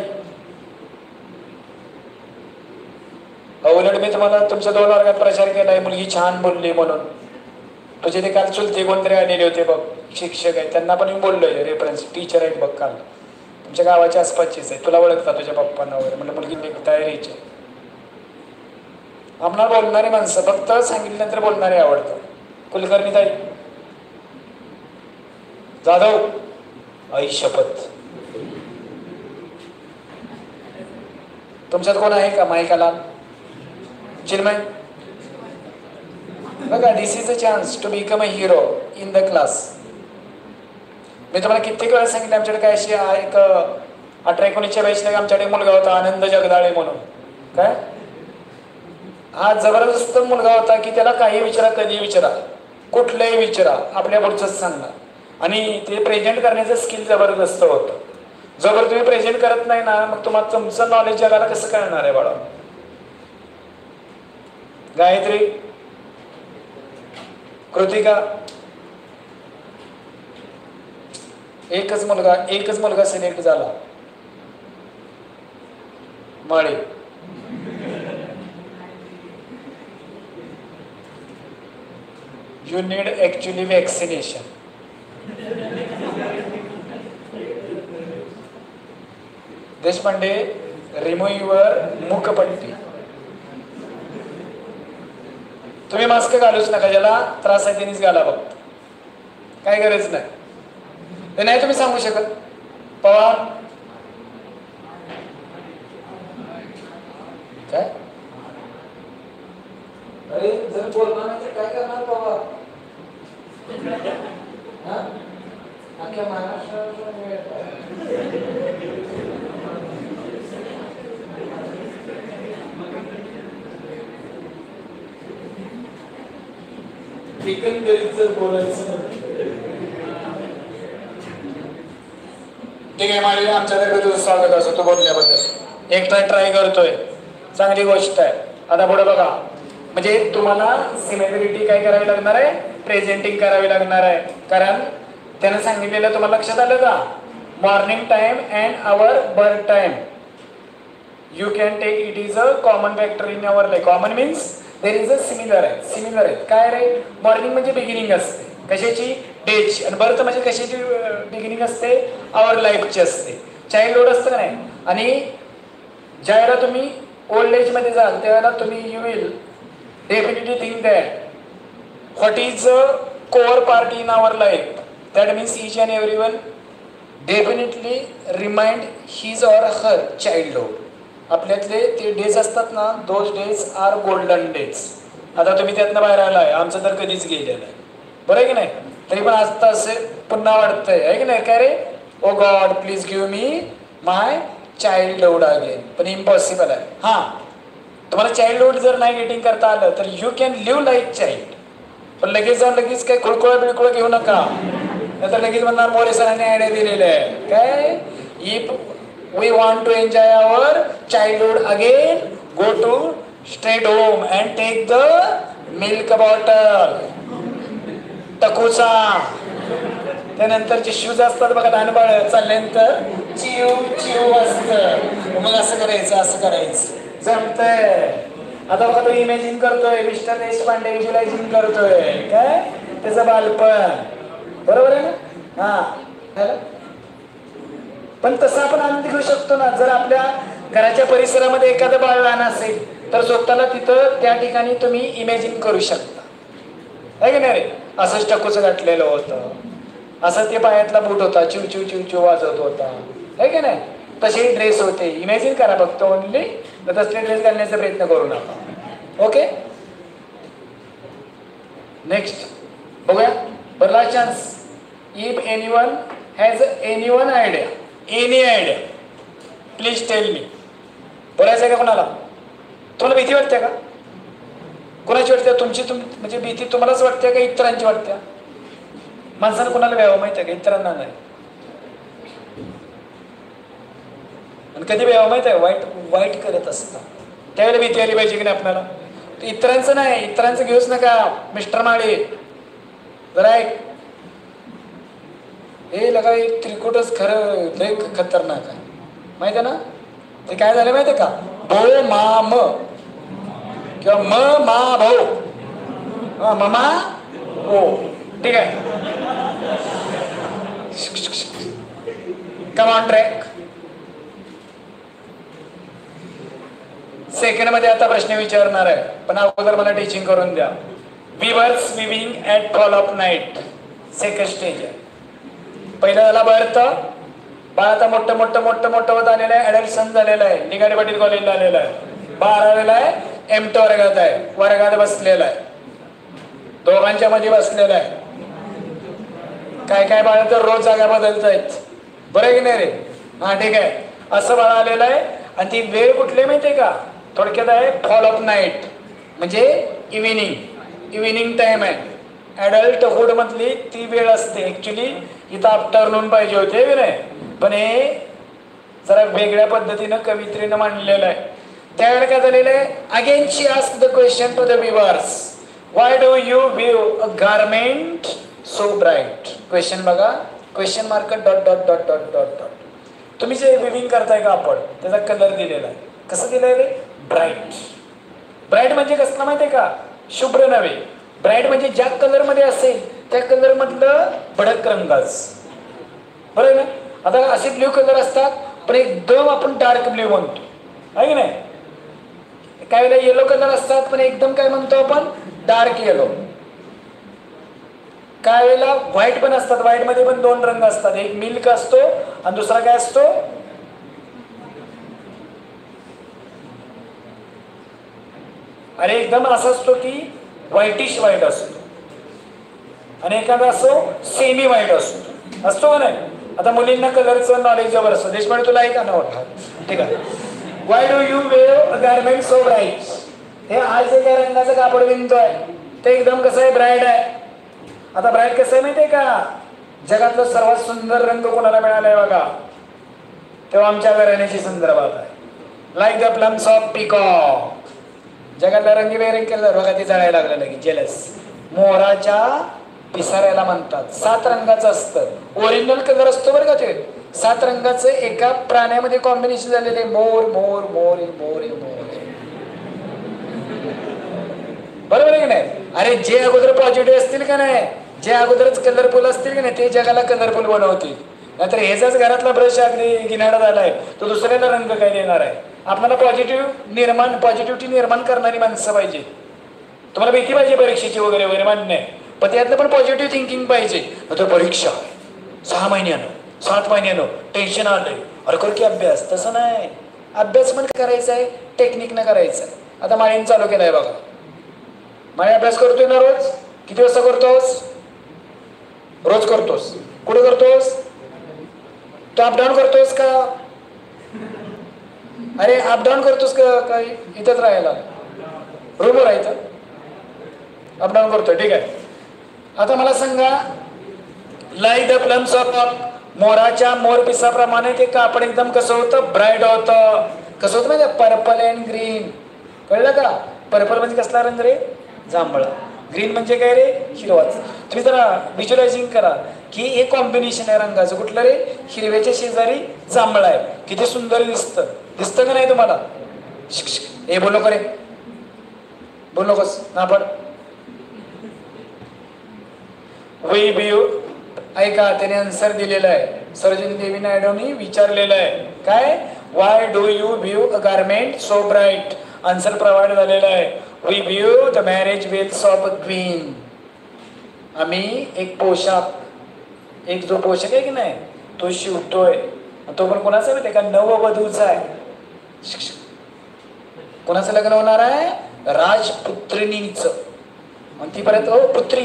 Speaker 2: उलट मी तुम्हाला तुमच्या 2 वर्गात प्रचार केलाय मुलगी छान बोलली म्हणून. तुझे ते काल चुलते कोणतरी आलेले होते बघ, शिक्षक आहेत, त्यांना पण मी बोललोय. रेफरन्स टीचर आहेत बघ, काल तुमच्या गावाच्या आसपासचीच आहे, तुला ओळखता तुझ्या पप्पांना वगैरे. म्हणजे मुलगी तयारीची. आम्हाला बोलणारी माणसं, फक्त सांगितल्यानंतर बोलणारे आवडतं. कुलकर्णी ताई, जाधव, आई शपथ. तुमच्यात कोण आहे का माईकाला? चिन्मय, बघा, this is a chance to become a hero in the class. मी तुम्हाला कित्येक वेळा सांगितलं, आमच्याकडे काय अशी एक 18-19च्या बैचला आमच्याकडे मुलगा होता आनंद जगदाळे म्हणून. काय हा जबरदस्त मुलगा होता की त्याला काही विचारा, कधी विचारा, कुठलंही विचारा, आपल्या पुढचंच सांगणार. आणि ते प्रेझेंट करण्याचं स्किल जबरदस्त होतं. जोवर तुम्ही प्रेझेंट करत नाही ना, मग तुम्हाला तुमचं नॉलेज जगाला कसं कळणार आहे बाळा? गायत्री, कृतिका, एकच मुलगा सिलेक्ट झाला, Mali. You need actually vaccination. Deshpande, remove your मुखपट्टी. तुम्ही मास्क घालूच नका, ज्याला त्रास आहे त्यांनीच घाला फक्त, काय गरज नाही. ते नाही तुम्ही सांगू शकत. पवार, काय अरे जर बोलणार नाही तर काय करणार पवार? अख्ख्या महाराष्ट्रात एकंदरीत बोलायचं. ठीक आहे, माझ्या आमच्याकडे तुझं स्वागत असं तू बोलल्याबद्दल. एकटा ट्राय करतोय, चांगली गोष्ट आहे. आता पुढे बघा, म्हणजे तुम्हाला सिमिलरिटी काय करावी लागणार आहे? प्रेझेंटिंग करावी लागणार आहे. कारण त्यानं सांगितलेलं तुम्हाला लक्षात आलं का? Morning time and our birth time. You can take it is a common factor in our life. Common means there is a similar आहे. सिमिलर आहे काय रे? मॉर्निंग म्हणजे बिगिनिंग असते कशाची? डेची. आणि बर्थ म्हणजे कशाची बिगिनिंग असते? आवर लाईफची असते. चाइल्डहुड असतं का नाही? आणि ज्यावेळेला तुम्ही ओल्ड एज मध्ये जाल त्यावेळेला तुम्ही you will definitely think that what is a core part in our life. That means each and every one definitely remind his or her childhood. आपल्यातले ते डेज असतात ना, those days are golden days. आता तुम्ही त्यातनं बाहेर आलाय, आमचं तर कधीच गेलेलं आहे, बरं आहे की नाही? तरी पण आता असे पुन्हा वाटतंय आहे की नाही? काय रे? Oh god please give me my childhood again. पण इम्पॉसिबल आहे. हां, तुम्हाला चाइल्डहुड जर नाही गेटिंग करता आलं तर you can live like child. पण लगेच जाऊन लगेच काही खुळखुळा बिळकुळा घेऊ नका, नाही तर लगेच म्हणणार मोरे सरांनी आयडिया दिलेले आहे. काय? If we want to enjoy our childhood again, go to straight home and take the milk bottle. टकूचा. त्यानंतरचे शूज असतात बघा, लहान बाळ चालल्यानंतर चिव चिव असतं. मग असं करायचं, असं करायचं. जमतंय. आता बघा तो इमॅजिन करतोय, मिस्टर देशपांडे व्हिज्युअलायझिंग करतोय. काय त्याचं बालपण, बरोबर आहे ना? हा, पण तसं आपण आनंद घेऊ शकतो ना. जर आपल्या घराच्या परिसरामध्ये एखादं बाळ लहान असेल तर स्वतःला तिथं त्या ठिकाणी तुम्ही इमॅजिन करू शकता, आहे की नाही रे? असंच टकूचं गाठलेलं होतं, असं ते पायातला बूट होता, चिव चिव चिव चिव वाजवत होता, आहे की नाही? तसे ड्रेस होते. इमॅजिन करा फक्त ओनली, तर तसले ड्रेस घालण्याचा प्रयत्न करू नका. ओके, नेक्स्ट बघूया. बरला chance. If anyone has anyone idea, any idea, please tell me. बोलायचं आहे का कोणाला? तुम्हाला भीती वाटते का? कोणाची वाटते? तुमची म्हणजे भीती तुम्हालाच वाटते का इतरांची वाटते? माणसानं कोणाला व्यावं माहिती आहे का? इतरांना नाही. आणि कधी व्यावं माहिती आहे? वाईट वाईट करत असतात त्यावेळेला भीती आली पाहिजे की नाही आपल्याला? इतरांचं नाही, इतरांचं घेऊच नका मिस्टर माळी. जरा एक हे लगा त्रिकुटच खरं लय खतरनाक आहे, माहिती आहे ना? ते काय झालं माहिती आहे का? भो मा म किंवा म मा भाऊ, ममा हो, ठीक आहे. Come on track. सेकंड मध्ये आता प्रश्न विचारणार आहे, पण अगोदर मला टीचिंग करून द्या. Weavers weaving at fall of night, second stage आहे. पहिला झाला बर्थ. बाळ आता मोठं मोठं मोठं मोठं होत आलेलं आहे, ऍडल्सन झालेलं आहे, निगाडे पाटील कॉलेजला आलेलं आहे, 12वीला आहे, एमटे वर्गात आहे, वर्गात बसलेला आहे, दोघांच्या मध्ये बसलेला आहे. काय काय बाळ तर रोज जागा बदलत आहेत, बरं आहे की नाही रे? हा ठीक आहे. असं बाळ आलेलं आहे. आणि ती वेळ कुठली माहितीये का? थोडक्यात आहे फॉल ऑफ नाईट, म्हणजे इव्हिनिंग टाइम आहे. ॲडल्टहुड मधली ती वेळ असते. ऍक्च्युली इथं आफ्टरनून पाहिजे होते की नाही, पण हे जरा वेगळ्या पद्धतीनं कवित्रीनं मांडलेलं आहे. त्यावेळेला काय झालेलं आहे? Again she ask the question to the viewers, why do you view a garment so bright? Question बघा, question mark dot dot dot dot dot dot. तुम्ही जे विविंग करताय का आपण, त्याचा कलर दिलेला आहे. कसं दिलंय रे? ब्राईट. ब्राईट म्हणजे कसं माहितीये का? शुभ्र नव्हे. ब्राईट म्हणजे ज्या कलर मध्ये असेल त्या कलर मधलं भडक रंगाच, बरोबर ना? आता असे ब्ल्यू कलर असतात, पण एकदम आपण डार्क ब्ल्यू म्हणतो, आहे की नाही? काय वेळेला येलो कलर असतात, पण एकदम काय म्हणतो आपण? Dark yellow. काय वेळेला व्हाईट पण असतात. व्हाईट मध्ये पण दोन रंग असतात, एक मिल्क असतो आणि दुसरा काय असतो? अरे एकदम असा असतो की व्हाईटिश व्हाईट असतो, आणि एखादा असो सेमी व्हाईट असतो का नाही? आता मुलींना कलरचं नॉलेज जवळ असतं. देशपांडे तुला आहे का ना? ठीक आहे. Why do you wear a garment so bright? हे आज ज्या रंगाचं कापड विणतोय ते एकदम कसं आहे? ब्राईट आहे. आता ब्राईट कसं आहे माहितीये का? जगातलं सर्वात सुंदर रंग कोणाला मिळालाय बघा, तेव्हा आमच्या घराण्याची संदर्भात आहे. Like the plumes of peacock. जगातला रंगीबेरंगी केलं बघा, ते जळायला लागलं लगेच. जेलस. मोराच्या पिसाऱ्याला म्हणतात. 7 रंगाचं असतं. ओरिजिनल कलर असतो बरं का ते. 7 रंगाचं एका प्राण्यामध्ये कॉम्बिनेशन झालेले. मोर मोर मोर मोर मोर. बरोबर आहे की नाही? अरे जे अगोदर पॉझिटिव्ह असतील का नाही, जे अगोदरच कलरफुल असतील की नाही, ते जगाला कलरफुल बनवतील. नाहीतर ह्याचाच घरातला ब्रश अगदी गिनाडा झालाय, तो दुसऱ्याला रंग काय देणार आहे? आपल्याला पॉझिटिव्हिटी निर्माण करणारी माणसं पाहिजे. तुम्हाला भीती पाहिजे परीक्षेची वगैरे वगैरे, मान्य आहे, पण त्यातलं पण पॉझिटिव्ह थिंकिंग पाहिजे. तर परीक्षा 6 महिन्यानं 7 महिन्यानं टेन्शन आलंय, अरे कर की अभ्यास. तसं नाही, अभ्यास पण करायचा आहे, टेक्निकनं करायचं आहे. आता माळीन चालू केलाय बघा. माळी अभ्यास करतोय ना रोज? किती वाजता करतोस? रोज करतोस. कुठे करतोस? तो अपडाऊन करतोस का? अरे अपडाऊन करतोस का? काय इथंच राहायला रूमवर राहायचं? अपडाऊन करतोय, ठीक आहे. आता मला सांगा, लाईक द प्लम्स ऑफ मोराच्या मोरपिसाप्रमाणे ते कापड एकदम कसं होतं? ब्राईट होतं. कसं होतं म्हणजे पर्पल अँड ग्रीन. कळलं का? पर्पल म्हणजे कसला रंग रे? जांभळा. ग्रीन म्हणजे काय रे? हिरवाच. तुम्ही जरा व्हिज्युअलायझिंग करा की हे कॉम्बिनेशन आहे रंगाचं. कुठलं रे? हिरव्याच्या शेजारी जांभळा आहे. किती सुंदर दिसतं का नाही तुम्हाला? हे बोल नको रे, बोल नकोस नापड. We view. ऐका, त्याने आन्सर दिलेला आहे. सरोजिनी देवी नायडूंनी विचारलेलं आहे. काय? Why do you view a garment so bright? Answer provide झालेला आहे. We view the marriage veils of a queen. आम्ही एक पोशाख, एक जो पोशाख आहे की नाही तो शिवतोय, तो पण कोणाचा माहिती आहे का? नववधूचा आहे. कोणाचं लग्न होणार आहे? राजपुत्रिणीच. आणि ती परत पुत्री.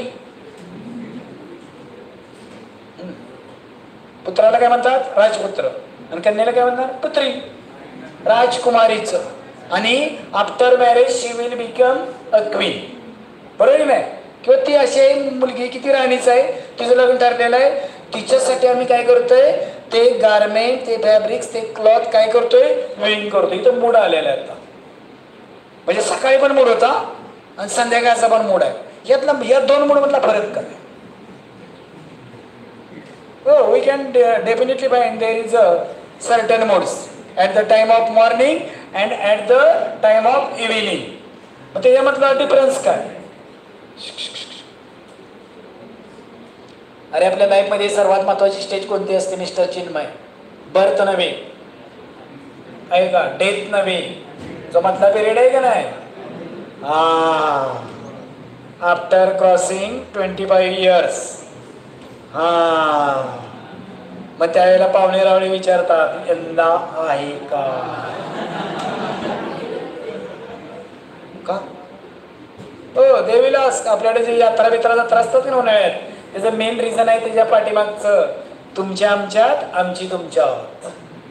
Speaker 2: पुत्राला काय म्हणतात? राजपुत्र. आणि कन्याला काय म्हणतात? पुत्री. राजकुमारीच. आणि after marriage she will become a queen. बरोबर नाही? किंवा ती अशी आहे मुलगी की ती राणीच आहे, तिचं लग्न ठरलेलं आहे, तिच्यासाठी आम्ही काय करतोय? ते गारमेंट, ते फॅब्रिक्स, ते क्लॉथ काय करतोय? विविंग करतोय. इथं मूड आलेला आहे आता. म्हणजे सकाळी पण मूड होता आणि संध्याकाळचा पण मूड आहे. यातला या दोन मूड मधला फरक काय? हो, we can definitely find there is a certain moods at the time of morning and at the time of evening. मग त्याच्यामधला डिफरन्स काय? अरे आपल्या लाईफ मध्ये सर्वात महत्वाची स्टेज कोणती असते मिस्टर चिन्मय? बर्थ नव्हे आहे का? डेथ नव्हे. जो मधला पिरियड आहे का नाही? After crossing 25 years. मग त्यावेळेला पाहुणे रावळे विचारतात यंदा आहे का? हो, देवीलास आपल्याकडे जे यात्रा बित्रा जत्रा असतात ना उन्हाळ्यात, त्याचं मेन रिझन आहे त्याच्या पाठीमागचं तुमच्या आमच्यात, आमची तुमच्यात.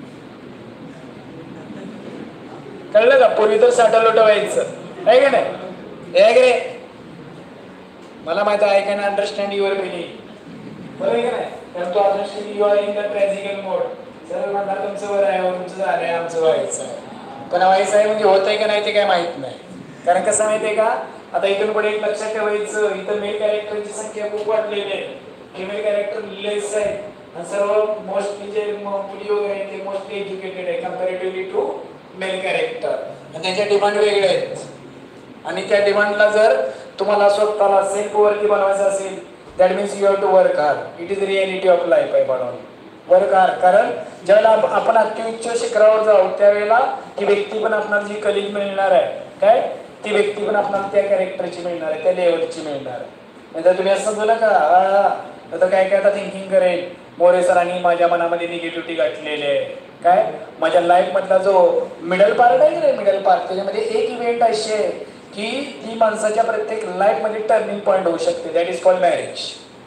Speaker 2: कळलं का? पूर्वी तर साठं लोट व्हायचं आहे का नाही? हे रे मला माहिती आहे का ना, अंडरस्टँड युअर फिलिंग. बरोबर आहे का नाही? कारण तो understand your in the tragical mood. सर्व म्हणणार तुमचं बरं आहे, तुमचं झालंय, आमचं व्हायचं आहे. पण व्हायचं आहे म्हणजे होतंय का नाही ते काय माहित नाही. कारण कसं माहितीये का? आता इथून पुढे एक लक्षात ठेवायचं, इथं मेल कॅरेक्टरची संख्या खूप वाढलेली आहे, फिमेल कॅरेक्टर लेस आहे. आणि सर्व मोस्टली जे मुली वगैरे आहेत ते मोस्टली एज्युकेटेड आहे कम्पॅरेटिव्हली टू मेल कॅरेक्टर. आणि त्यांच्या डिमांड वेगळे आहेत. आणि त्या डिमांडला जर तुम्हाला स्वतःला सेल्फ वरती बनवायचं असेल, that means you have to work hard. It is reality of life आहे बनवून. Work hard. कारण ज्यावेळेला आपण अत्युच्च शिखरावर जाऊ त्यावेळेला ती व्यक्ती पण आपल्याला जी कलिग मिळणार आहे, काय ती व्यक्ती पण आपल्याला त्या कॅरेक्टरची मिळणार आहे, त्या लेवलची मिळणार आहे. नंतर तुम्ही असं समजू नका आता काय काय आता थिंकिंग करेल मोरे सरांनी माझ्या मनामध्ये निगेटिव्हिटी गाठलेली आहे. काय माझ्या लाईफ मधला जो मिडल पार्ट आहे की मिडल पार्ट, त्याच्यामध्ये एक इव्हेंट अशी आहे की ती माणसाच्या प्रत्येक लाईफ मध्ये टर्निंग पॉईंट होऊ शकते. That is called marriage.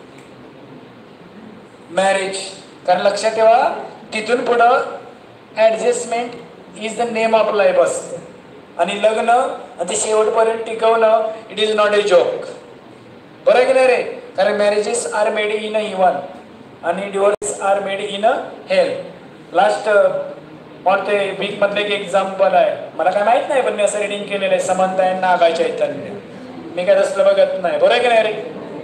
Speaker 2: Marriage. कारण लक्षात ठेवा तिथून पुढं adjustment is the name of life असतं. आणि लग्न आणि ते शेवटपर्यंत टिकवणं it is not a joke. बरं की नाही रे? कारण marriages are made in a heaven आणि divorce are made in a hell. Last ते वीक मधले एक एक्झाम्पल आहे, मला काय माहित नाही पण मी असं रिडिंग केलेलं आहे, समंत आहे नागा चैतन्य. मी काय तसलं बघत नाही. बरं की नाही रे?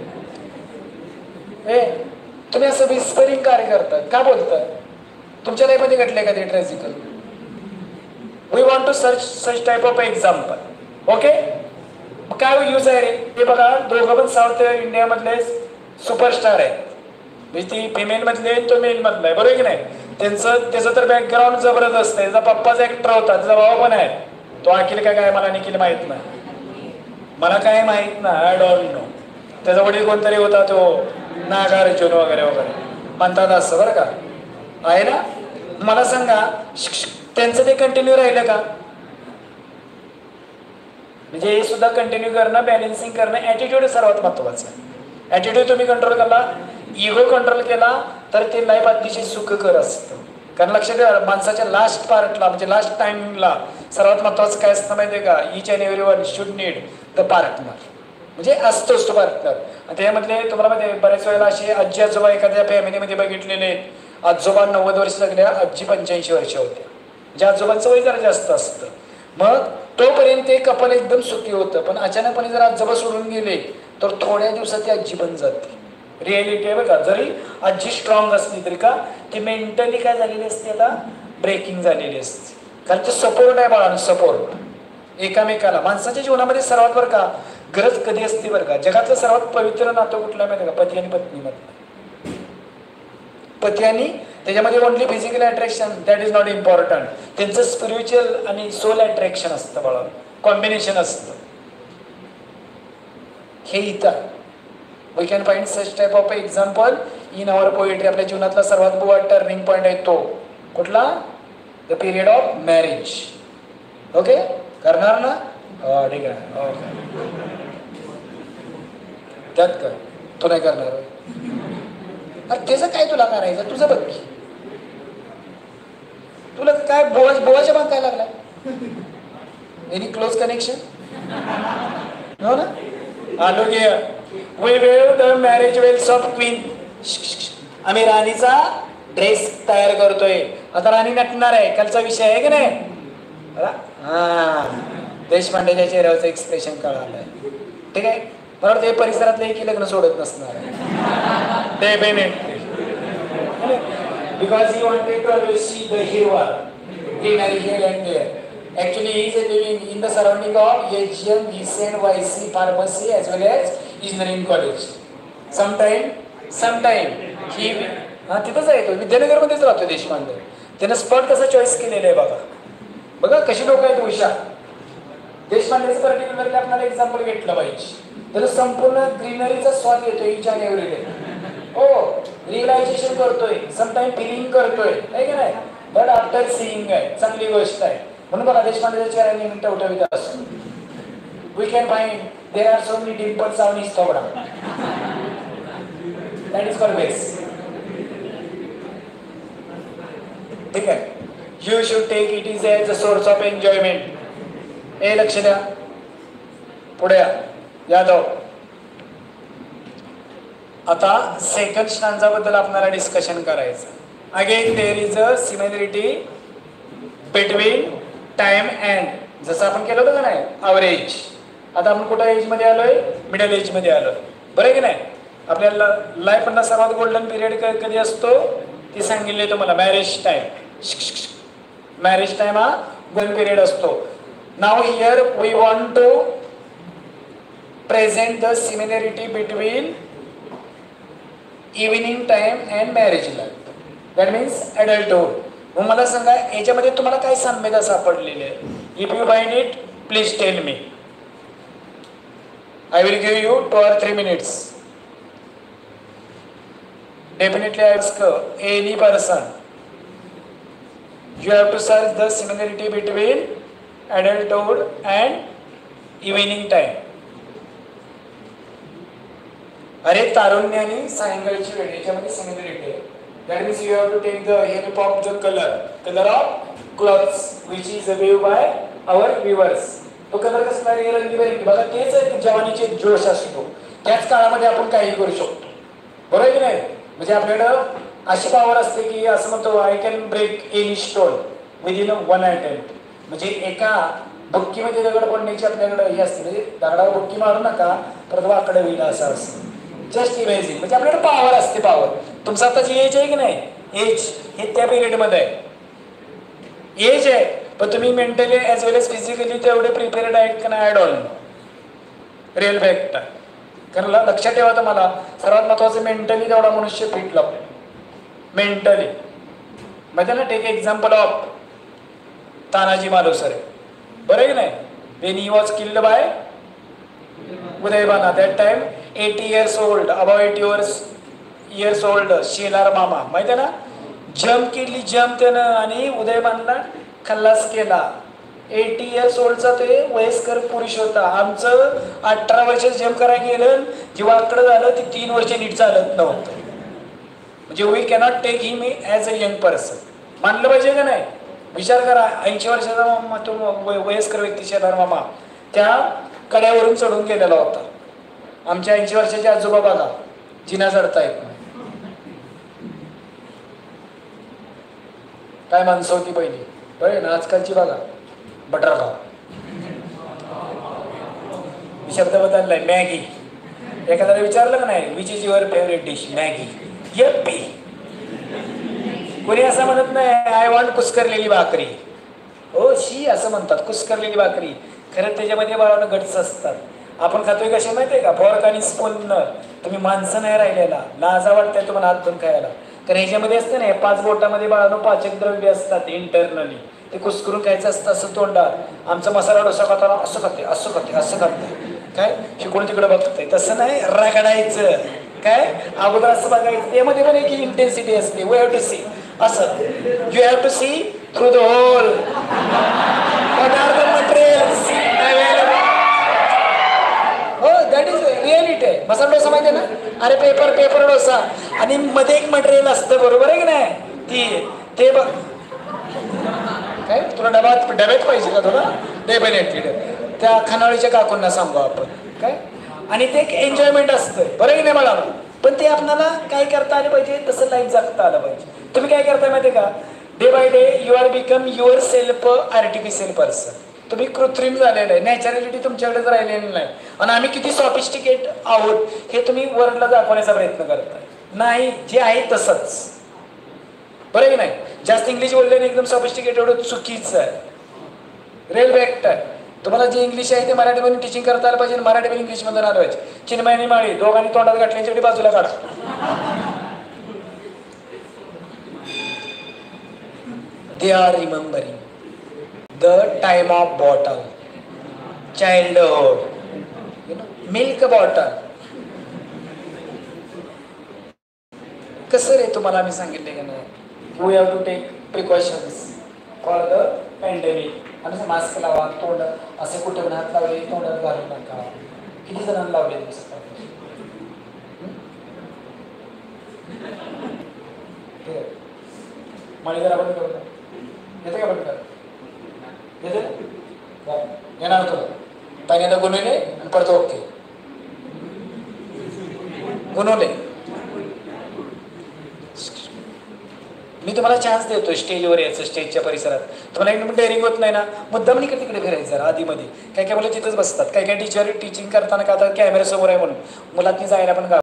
Speaker 2: तुम्ही असं विस्परिंग कार्य करतात का? बोलतात तुमच्या लाईफ मध्ये घडलंय का ते tragical? We want to search such type of example. Okay, काय यूज आहे रे? ते बघा दोघं पण साऊथ इंडिया मधले सुपरस्टार आहेत. म्हणजे ती फिमेल मधले तो मेल मधला आहे. बरोबर की नाही? त्याचं तर बॅकग्राऊंड जबरदस्त आहे. त्याचा पप्पाचा ऍक्टर होता, त्याचा भाऊ पण आहे. तो अखिल काय मला निखिल माहित नाही, मला काय माहित नाही, आय डोंट नो. त्याचा वडील कोणतरी होता तो नागार्जुन वगैरे वगैरे म्हणतात असं. बरं का आहे ना? मला सांगा त्यांचं ते कंटिन्यू राहिलं का? म्हणजे हे सुद्धा कंटिन्यू करणं, बॅलन्सिंग करणं, ऍटिट्यूड सर्वात महत्वाचं आहे. ऍटिट्यूड तुम्ही कंट्रोल केला, इगो कंट्रोल केला तर ते लाईफ अतिशय सुखकर असतं. कारण लक्षात ठेवा माणसाच्या लास्ट पार्टला म्हणजे लास्ट टाइमिंगला सर्वात महत्वाचं काय असतं माहिती आहे का? Each and every one should need the partner. म्हणजे असतोच तो पार्टनर. आणि त्यामधले तुम्हाला माहिती आहे बऱ्याच वेळेला असे आजी आजोबा एखाद्या फॅमिलीमध्ये बघितलेले, आजोबा 90 वर्ष जगल्या, आजी 85 वर्ष होत्या. म्हणजे आजोबांचं वय जरा जास्त असतं. मग तोपर्यंत ते कपल एकदम सुखी होतं. पण अचानकपणे जर आजोबा सोडून गेले तर थोड्या दिवसात ती आजी बंद जाते. रिॲलिटी आहे बघा. जरी आजी स्ट्रॉंग असली तरी का ती मेंटली काय झालेली असते, आता ब्रेकिंग झालेली असते. कारण ते सपोर्ट आहे बाळांनो, सपोर्ट एकामेकाला. माणसाच्या जीवनामध्ये सर्वात बरं का गरज कधी असते बरं का? जगातलं सर्वात पवित्र नातं कुठलं माहिती का? पती आणि पत्नी मधलं. पती आणि त्याच्यामध्ये only physical attraction that is not important. त्यांचं स्पिरिच्युअल आणि सोल अट्रॅक्शन असतं बाळा, कॉम्बिनेशन असतं. हे इथं we can find such type of example in our poetry. आपल्या जीवनातला सर्वात बुवा टर्निंग पॉईंट आहे तो कुठला? The period of marriage. Okay, करणार ना? ठीक आहे. ओके, त्यात कर. तू नाही करणार? अरे त्याचं काय तुला करायचं? तुझं बघ की. तुला काय बोवाच्या भाग काय लागला? Any close connection? हो ना? आलो गे. We weave the marriage veils of queen. आम्ही राणीचा ड्रेस तयार करतोय. आता राणी नटणार आहे. कालचा विषय आहे की नाही? हा, देशपांडेच्या चेहऱ्यावरचं एक्सप्रेशन कळालंय. ठीक आहे. बरोबर. ते परिसरातले एक लग्न सोडत नसणार definitely. Because he wanted to always see the hero, greenery here and there. Actually, he is living in the surrounding of HGM, VCN, YC, pharmacy as well as engineering college. Sometime he तिथंच आहे तो. विद्यानगरमध्येच राहतो देशपांडे. त्यानं spot कसं choice केलेलं आहे बघा. बघा कशी लोक आहेत हुशार. देशपांडेचं पर्टिक्युलरली आपल्याला एक्झाम्पल घेतलं पाहिजे. त्याला संपूर्ण ग्रीनरीचा स्वाद येतो इच अँड एव्हरी डे. हो, रिअलायझेशन करतोय, समटाइम फिलिंग करतोय, आहे की नाही? बट आफ्टर सीइंग आहे, चांगली गोष्ट आहे. म्हणून बघा देशपांडेच्या चेहऱ्याने टवटवीत असतो. We can find there are so many dimples on his थोबडा. That is called base. ठीक आहे. You should take it is as a source of enjoyment. हे लक्ष द्या. पुढे यादव. आता सेकंड स्टांजा बद्दल आपल्याला डिस्कशन करायचं. Again there is a similarity between time and. जसं आपण केलं होतं का नाही अवरेज. आता आपण कुठं एज मध्ये आलोय? मिडल एज मध्ये आलोय. बरं की नाही? आपल्याला लाईफमधला सर्वात गोल्डन पिरियड कधी असतो ते सांगितले तुम्हाला. Marriage time. मॅरेज टाइम हा गोल्डन पिरियड असतो. Now here we want to present the similarity between evening time and marriage life. That means adulthood. मग मला सांगा याच्यामध्ये तुम्हाला काय साम्यता सापडलेली आहे? If you find it please tell me. I will give you 2 or 3 minutes. Definitely I ask any person. You have to search the similarity between adulthood and evening time. अरे तारुण्य आणि सायंकाळची वेळ याच्यामध्ये सिमिलरिटी आहे. That means you have to take the help of the colour of clothes which is view by our viewers. तो colour कसला आहे? रंगीबेरंगी. बघा तेच जवानीचे जोश असतो. त्याच काळामध्ये आपण काही करू शकतो. बरोबर आहे की नाही? म्हणजे आपल्याकडं अशी पॉवर असते की असं म्हणतो I can break any stone within 1 attempt. म्हणजे एका बुक्कीमध्ये दगड पडण्याची आपल्याकडे हे असते. म्हणजे दगडावर बुक्की मारू नका परत वाकडं होईल असं असतं. Just imagine. म्हणजे आपल्याकडे पॉवर असते. पॉवर. तुमचं आता जी एज आहे की नाही एज हे त्या पिरियडमध्ये आहे. एज आहे पण तुम्ही mentally as well as physically तेवढे प्रिपेअर्ड आहेत का नाही? ॲड ऑन रिअल फॅक्ट आहे. कारण लक्षात ठेवा तर मला सर्वात महत्वाचं मेंटली तेवढा मनुष्य फिट लागतो. मेंटली म्हणजे ना take example of Tanaji Malusare. बरं आहे की नाही? When he was killed by Udaybhana. That time 80 years old, about 80 years old Shelar Mama माहिती आहे ना? जम्प केली जम्प त्यानं आणि उदयबानला खल्लास केला. 80 years oldचा ते वयस्कर पुरुष होता. आमचं 18 वर्षाचं जम्प करायला गेलं जेव्हा आकडं झालं ते 3 वर्ष नीट चालत नव्हतं. म्हणजे we cannot take him as a young person. मानलं पाहिजे का नाही? विचार करा 80 वर्षाचा तो वयस्कर व्यक्ती शेलार मामा त्या कड्यावरून चढून गेलेला होता. आमच्या 80 वर्षाचे आजोबा बघा जिना चढता येत नाही. काय माणसं होती पहिली. बरं ना? आजकालची बघा बटरभाव. शब्द बदललाय. मॅगी. एखाद्याला विचारलं का नाही which is your favourite dish? Maggi. Yippee. कोणी असं म्हणत नाही आय वॉन्ट कुस्करलेली भाकरी. हो शी असं म्हणतात कुस्करलेली भाकरी. खरं त्याच्यामध्ये बाळानं गट्स असतात. आपण खातोय कशा माहिती आहे का? फॉर्क आणि स्पूननं. तुम्ही माणसं नाही राहिलेला. लाजा वाटतंय तुम्हाला हात धुवून खायला. कारण ह्याच्यामध्ये असतं ना 5 बोटामध्ये बाळानं पाचक द्रव्य असतात इंटरनली. ते कुस्करून खायचं असतं असं तोंडात. आमचा मसाला डोसा खाताना असं खाते असं खाते असं खाते. काय इकडून तिकडे बघतोय तसं नाही, रगडायचं. काय अगोदर असं बघायचं, त्यामध्ये पण एक इंटेन्सिटी असते. वी हॅव टू सी असं, you have to see through the whole, what are the materials available. हो, दॅट इज रिअलिटी आहे. मसाला डोसा माहिती आहे ना? अरे पेपर डोसा, आणि मध्ये एक मटेरियल असतं, बरोबर आहे की नाही? ते बघ. काय तुला डब्यात पाहिजे का तुला? डेफिनेटली त्या खानावळीच्या काकूंना सांगू आपण. काय आणि ते एक एन्जॉयमेंट असतं, बरं की नाही मला? पण ते आपल्याला काय करता आलं पाहिजे, तसं लाईफ जगता आलं पाहिजे. तुम्ही काय करताय माहिती आहे का? Day by day you are become your self artificial person. तुम्ही कृत्रिम झालेलं आहे, नॅचरॅलिटी तुमच्याकडेच राहिलेली नाही. आणि आम्ही किती सॉफिस्टिकेट आहोत हे तुम्ही वर्ल्डला दाखवण्याचा प्रयत्न करताय. नाही, जे आहे तसंच, बरं की नाही? जास्त इंग्लिश बोलले एकदम सॉफिस्टिकेट एवढं चुकीचं आहे. रेल्वे ॲक्ट आहे. तुम्हाला जे इंग्लिश आहे ते मराठीमध्ये टीचिंग करता आलं पाहिजे, मराठीमध्ये इंग्लिशमध्ये आलं पाहिजे. चिन्मय आणि माळी दोघांनी तोंडात गाठल्याच्या बाजूला काढा. They are remembering the time of bottle, childhood, milk bottle. कसं रे तुम्हाला आम्ही सांगितले का नाही? We have to take precautions for the pandemic. आणि मास्क लावा, तोंड असे कुठे पण हात लावले तोंडात घालू नका. किती जणांना लावले तुमचं? माळी जरा बंद करू, येते का? बंद कर, येते येणार तुला. पहिल्यांदा गुणवले आणि परत ओके गुणवले. मी तुम्हाला चान्स देतो स्टेजवर यायचं, स्टेजच्या परिसरात. तुम्हाला एकदम डेअरिंग होत नाही ना, मुद्दाम इकडे तिकडे फिरायचं जरा आधीमध्ये. काय काय मुलं तिथंच बसतात. काय काय टीचर टीचिंग करताना का आता कॅमेऱ्यासमोर आहे म्हणून मुलांनी जायला पण